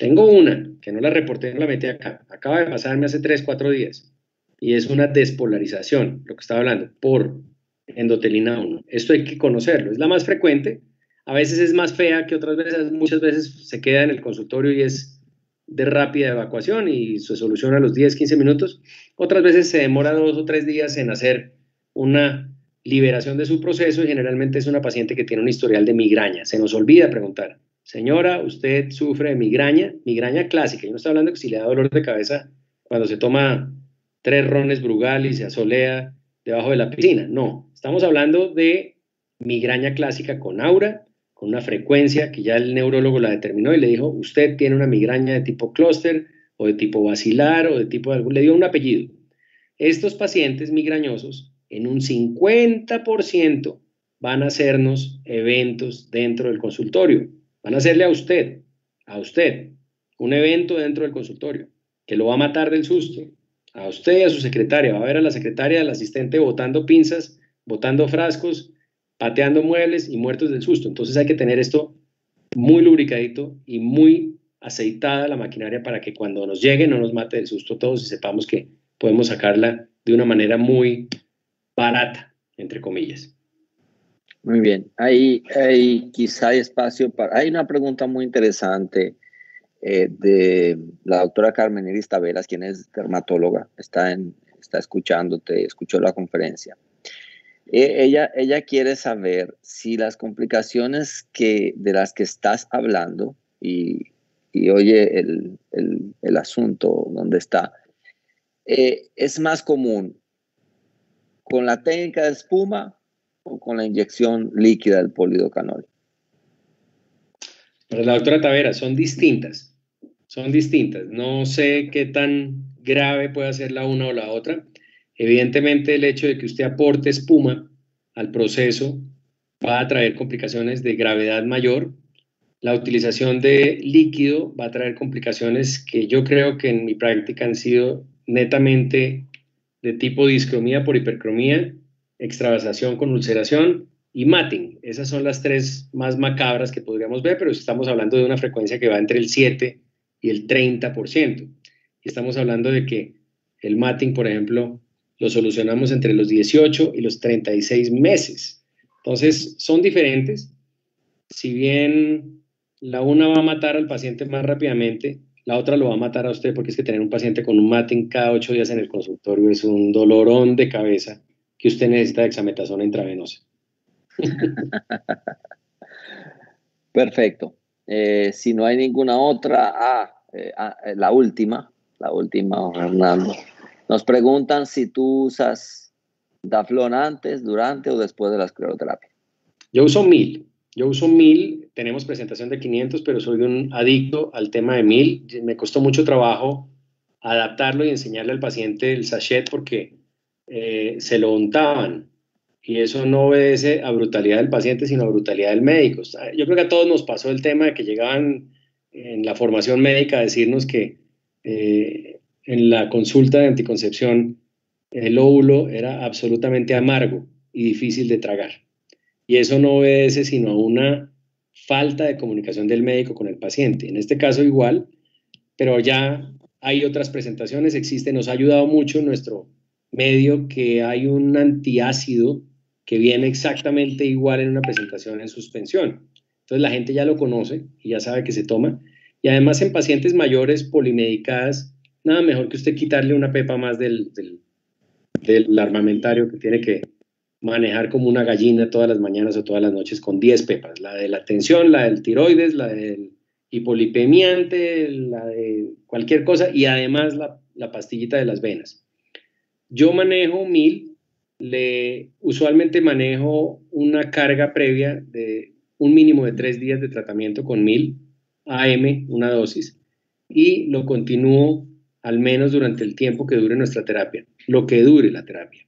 Tengo una, que no la reporté, no la metí acá. Acaba de pasarme hace tres, cuatro días. Y es una despolarización, lo que estaba hablando, por endotelina uno. Esto hay que conocerlo. Es la más frecuente. A veces es más fea que otras veces. Muchas veces se queda en el consultorio y es de rápida evacuación y se soluciona a los diez, quince minutos. Otras veces se demora dos o tres días en hacer una liberación de su proceso y generalmente es una paciente que tiene un historial de migraña. Se nos olvida preguntar, señora, ¿usted sufre de migraña? Migraña clásica. Yo no estoy hablando que si le da dolor de cabeza cuando se toma tres rones Brugal y se asolea debajo de la piscina. No, estamos hablando de migraña clásica con aura, con una frecuencia que ya el neurólogo la determinó y le dijo, usted tiene una migraña de tipo clúster o de tipo basilar o de tipo algún, le dio un apellido. Estos pacientes migrañosos en un cincuenta por ciento van a hacernos eventos dentro del consultorio. Van a hacerle a usted, a usted, un evento dentro del consultorio que lo va a matar del susto. A usted y a su secretaria. Va a ver a la secretaria, al asistente botando pinzas, botando frascos, pateando muebles y muertos del susto. Entonces hay que tener esto muy lubricadito y muy aceitada la maquinaria para que cuando nos llegue no nos mate del susto todos y sepamos que podemos sacarla de una manera muy barata, entre comillas. Muy bien. Hay, hay quizá hay espacio para... Hay una pregunta muy interesante eh, de la doctora Carmen Iris Taveras, quien es dermatóloga, está, en, está escuchándote, escuchó la conferencia. Eh, ella, ella quiere saber si las complicaciones que, de las que estás hablando y, y oye el, el, el asunto donde está, eh, es más común con la técnica de espuma o con la inyección líquida del polidocanol. Para la doctora Taveras, son distintas, son distintas. No sé qué tan grave puede ser la una o la otra. Evidentemente el hecho de que usted aporte espuma al proceso va a traer complicaciones de gravedad mayor. La utilización de líquido va a traer complicaciones que yo creo que en mi práctica han sido netamente de tipo discromía por hipercromía, extravasación con ulceración y matting. Esas son las tres más macabras que podríamos ver, pero estamos hablando de una frecuencia que va entre el siete y el treinta por ciento. Y estamos hablando de que el matting, por ejemplo, lo solucionamos entre los dieciocho y los treinta y seis meses. Entonces, son diferentes. Si bien la una va a matar al paciente más rápidamente, la otra lo va a matar a usted, porque es que tener un paciente con un matting cada ocho días en el consultorio es un dolorón de cabeza que usted necesita dexametasona intravenosa. Perfecto. Eh, si no hay ninguna otra, ah, eh, ah, la última, la última, Hernando. Nos preguntan si tú usas Daflón antes, durante o después de la escleroterapia. Yo uso mil. Yo uso mil, tenemos presentación de quinientos, pero soy un adicto al tema de mil. Me costó mucho trabajo adaptarlo y enseñarle al paciente el sachet porque eh, se lo untaban. Y eso no obedece a brutalidad del paciente, sino a brutalidad del médico. Yo creo que a todos nos pasó el tema de que llegaban en la formación médica a decirnos que eh, en la consulta de anticoncepción el óvulo era absolutamente amargo y difícil de tragar. Y eso no obedece sino a una falta de comunicación del médico con el paciente. En este caso igual, pero ya hay otras presentaciones, existe, nos ha ayudado mucho en nuestro medio que hay un antiácido que viene exactamente igual en una presentación en suspensión. Entonces la gente ya lo conoce y ya sabe que se toma. Y además en pacientes mayores polimedicadas, nada mejor que usted quitarle una pepa más del, del, del armamentario que tiene que manejar como una gallina todas las mañanas o todas las noches con diez pepas, la de la tensión, la del tiroides, la del hipolipemiante, la de cualquier cosa y además la, la pastillita de las venas. Yo manejo mil, le, usualmente manejo una carga previa de un mínimo de tres días de tratamiento con mil A M, una dosis, y lo continúo al menos durante el tiempo que dure nuestra terapia, lo que dure la terapia.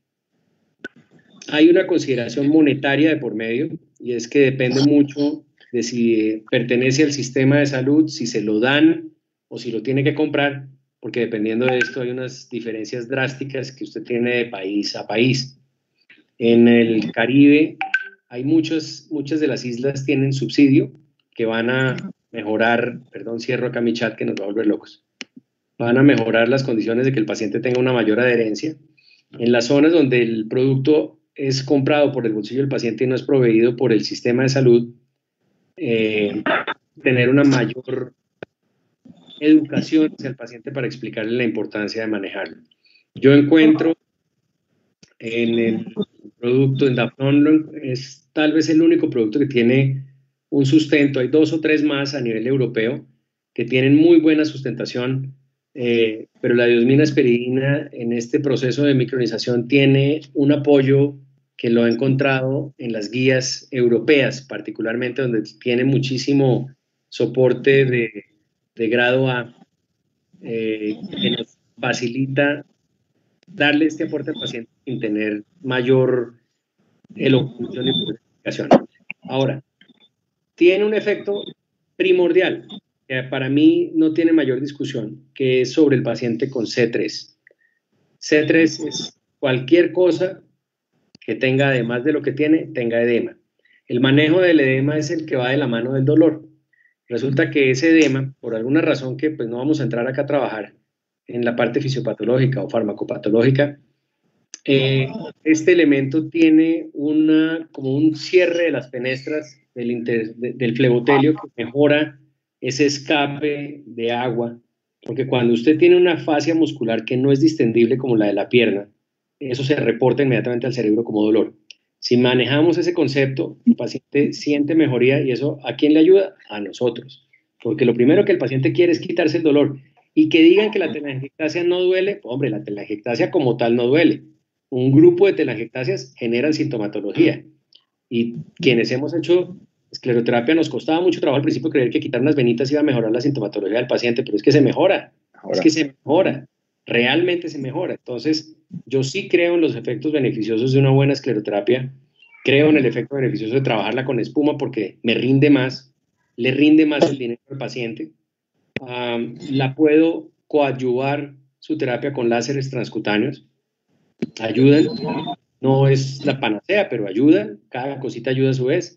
Hay una consideración monetaria de por medio y es que depende mucho de si pertenece al sistema de salud, si se lo dan o si lo tiene que comprar, porque dependiendo de esto hay unas diferencias drásticas que usted tiene de país a país. En el Caribe hay muchas, muchas de las islas tienen subsidio que van a mejorar, perdón, cierro acá mi chat que nos va a volver locos, van a mejorar las condiciones de que el paciente tenga una mayor adherencia. En las zonas donde el producto es comprado por el bolsillo del paciente y no es proveído por el sistema de salud, eh, tener una mayor educación hacia el paciente para explicarle la importancia de manejarlo. Yo encuentro en el producto, en Dapton, es tal vez el único producto que tiene un sustento. Hay dos o tres más a nivel europeo que tienen muy buena sustentación, eh, pero la diosmina esperidina en este proceso de micronización tiene un apoyo que lo he encontrado en las guías europeas, particularmente donde tiene muchísimo soporte de, de grado A, eh, que nos facilita darle este aporte al paciente sin tener mayor elocución y purificación. Ahora, tiene un efecto primordial, que para mí no tiene mayor discusión, que es sobre el paciente con C tres. C tres es cualquier cosa que tenga, además de lo que tiene, tenga edema. El manejo del edema es el que va de la mano del dolor. Resulta que ese edema, por alguna razón que pues no vamos a entrar acá a trabajar en la parte fisiopatológica o farmacopatológica, eh, este elemento tiene una, como un cierre de las fenestras del, inter, de, del flebotelio que mejora ese escape de agua, porque cuando usted tiene una fascia muscular que no es distendible como la de la pierna, eso se reporta inmediatamente al cerebro como dolor. Si manejamos ese concepto, el paciente siente mejoría y eso ¿a quién le ayuda? A nosotros, porque lo primero que el paciente quiere es quitarse el dolor y que digan que la telangiectasia no duele, hombre, la telangiectasia como tal no duele. Un grupo de telangiectasias generan sintomatología y quienes hemos hecho escleroterapia nos costaba mucho trabajo al principio creer que quitar unas venitas iba a mejorar la sintomatología del paciente, pero es que se mejora, Ahora. es que se mejora, realmente se mejora. Entonces, yo sí creo en los efectos beneficiosos de una buena escleroterapia, creo en el efecto beneficioso de trabajarla con espuma porque me rinde más, le rinde más el dinero al paciente. Um, la puedo coadyuvar su terapia con láseres transcutáneos, ayudan, no es la panacea, pero ayudan, cada cosita ayuda a su vez.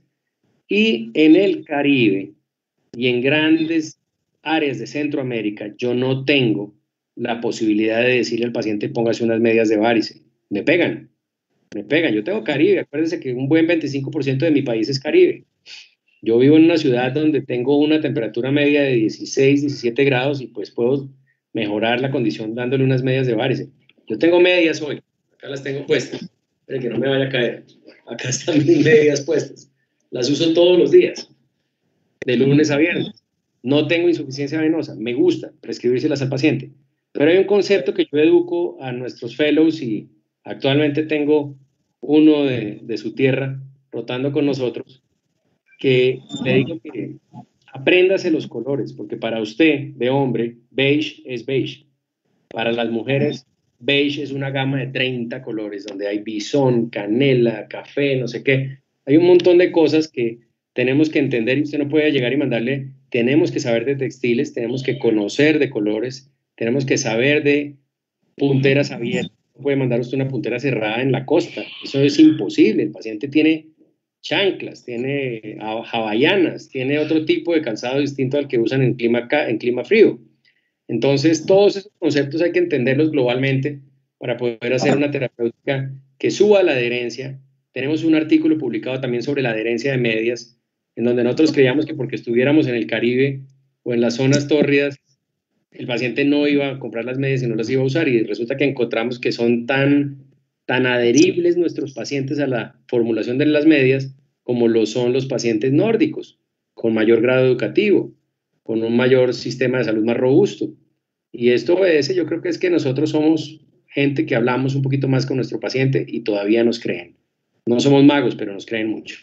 Y en el Caribe y en grandes áreas de Centroamérica, yo no tengo la posibilidad de decirle al paciente póngase unas medias de varice. Me pegan, me pegan. Yo tengo Caribe, acuérdense que un buen veinticinco por ciento de mi país es Caribe. Yo vivo en una ciudad donde tengo una temperatura media de dieciséis, diecisiete grados y pues puedo mejorar la condición dándole unas medias de varice. Yo tengo medias hoy, acá las tengo puestas, para que no me vaya a caer. Acá están mis medias puestas. Las uso todos los días, de lunes a viernes. No tengo insuficiencia venosa, me gusta prescribírselas al paciente. Pero hay un concepto que yo educo a nuestros fellows y actualmente tengo uno de, de su tierra rotando con nosotros, que le digo que apréndase los colores, porque para usted, de hombre, beige es beige. Para las mujeres, beige es una gama de treinta colores, donde hay bisón, canela, café, no sé qué. Hay un montón de cosas que tenemos que entender y usted no puede llegar y mandarle, tenemos que saber de textiles, tenemos que conocer de colores, tenemos que saber de punteras abiertas. No puede mandar usted una puntera cerrada en la costa, eso es imposible. El paciente tiene chanclas, tiene hawaianas, tiene otro tipo de calzado distinto al que usan en clima, en clima frío. Entonces, todos esos conceptos hay que entenderlos globalmente para poder hacer una terapéutica que suba la adherencia. Tenemos un artículo publicado también sobre la adherencia de medias, en donde nosotros creíamos que porque estuviéramos en el Caribe o en las zonas tórridas, el paciente no iba a comprar las medias y no las iba a usar, y resulta que encontramos que son tan, tan adheribles nuestros pacientes a la formulación de las medias como lo son los pacientes nórdicos, con mayor grado educativo, con un mayor sistema de salud más robusto. Y esto obedece, yo creo que es que nosotros somos gente que hablamos un poquito más con nuestro paciente y todavía nos creen. No somos magos, pero nos creen mucho.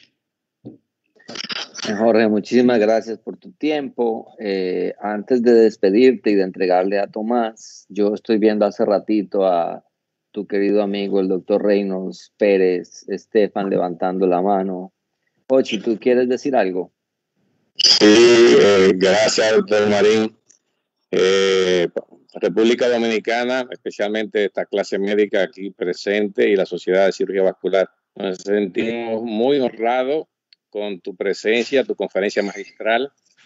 Jorge, muchísimas gracias por tu tiempo. Eh, antes de despedirte y de entregarle a Tomás, yo estoy viendo hace ratito a tu querido amigo, el doctor Reynolds Pérez, Estefan, levantando la mano. Ochi, ¿tú quieres decir algo? Sí, eh, gracias, doctor Marín. Eh, República Dominicana, especialmente esta clase médica aquí presente y la Sociedad de Cirugía Vascular, nos sentimos muy honrados con tu presencia, tu conferencia magistral,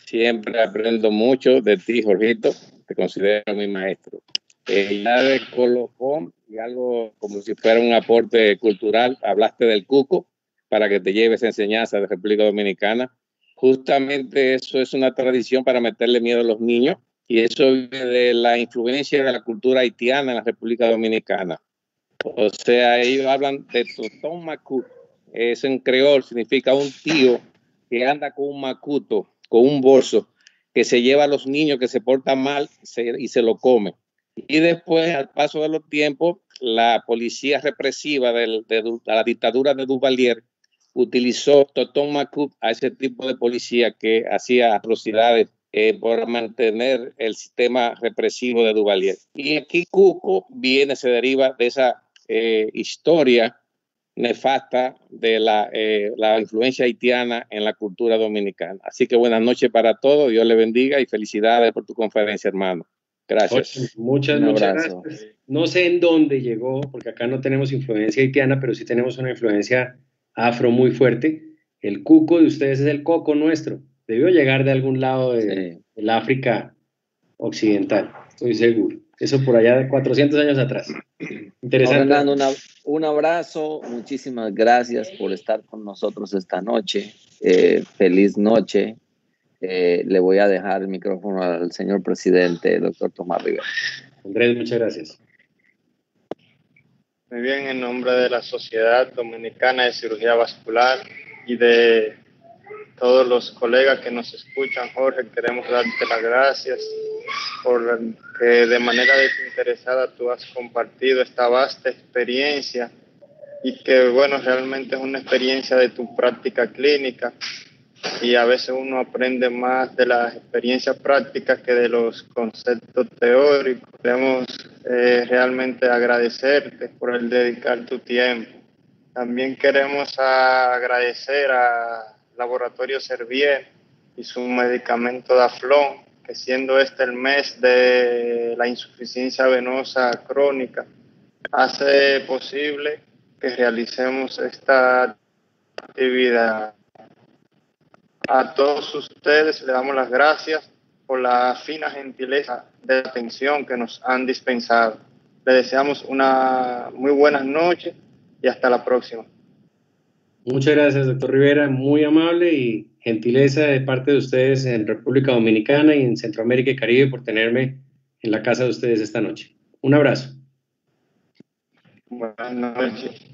Siempre aprendo mucho de ti, Jorgito. Te considero mi maestro. Eh, ya de colofón y algo como si fuera un aporte cultural, hablaste del cuco para que te lleves enseñanza de República Dominicana. Justamente eso es una tradición para meterle miedo a los niños, y eso viene de la influencia de la cultura haitiana en la República Dominicana. O sea, ellos hablan de Totón Macut. Es en creol, significa un tío que anda con un macuto, con un bolso, que se lleva a los niños que se portan mal se, y se lo come. Y después, al paso de los tiempos, la policía represiva del, de, de la dictadura de Duvalier utilizó Totón Macut a ese tipo de policía que hacía atrocidades eh, por mantener el sistema represivo de Duvalier. Y aquí Cuco viene, se deriva de esa eh, historia nefasta de la, eh, la influencia haitiana en la cultura dominicana. Así que buenas noches para todos, Dios le bendiga y felicidades por tu conferencia, hermano. Gracias. Oye, muchas, muchas gracias. No sé en dónde llegó, porque acá no tenemos influencia haitiana, pero sí tenemos una influencia afro muy fuerte. El cuco de ustedes es el coco nuestro. Debió llegar de algún lado de, sí. del África occidental, estoy seguro. Eso por allá de cuatrocientos años atrás. Interesante. No, Fernando, una, un abrazo, muchísimas gracias por estar con nosotros esta noche. Eh, feliz noche. Eh, le voy a dejar el micrófono al señor presidente, el doctor Tomás Rivera. Andrés, muchas gracias. Muy bien, en nombre de la Sociedad Dominicana de Cirugía Vascular y de todos los colegas que nos escuchan, Jorge, queremos darte las gracias por que de manera desinteresada tú has compartido esta vasta experiencia y que, bueno, realmente es una experiencia de tu práctica clínica, y a veces uno aprende más de las experiencias prácticas que de los conceptos teóricos. Queremos eh, realmente agradecerte por el dedicar tu tiempo. También queremos agradecer a Laboratorio Servier y su medicamento Daflón, que siendo este el mes de la insuficiencia venosa crónica, hace posible que realicemos esta actividad. A todos ustedes le damos las gracias por la fina gentileza de la atención que nos han dispensado. Les deseamos una muy buenas noches y hasta la próxima. Muchas gracias, doctor Rivera, muy amable y gentileza de parte de ustedes en República Dominicana y en Centroamérica y Caribe por tenerme en la casa de ustedes esta noche. Un abrazo. Buenas noches.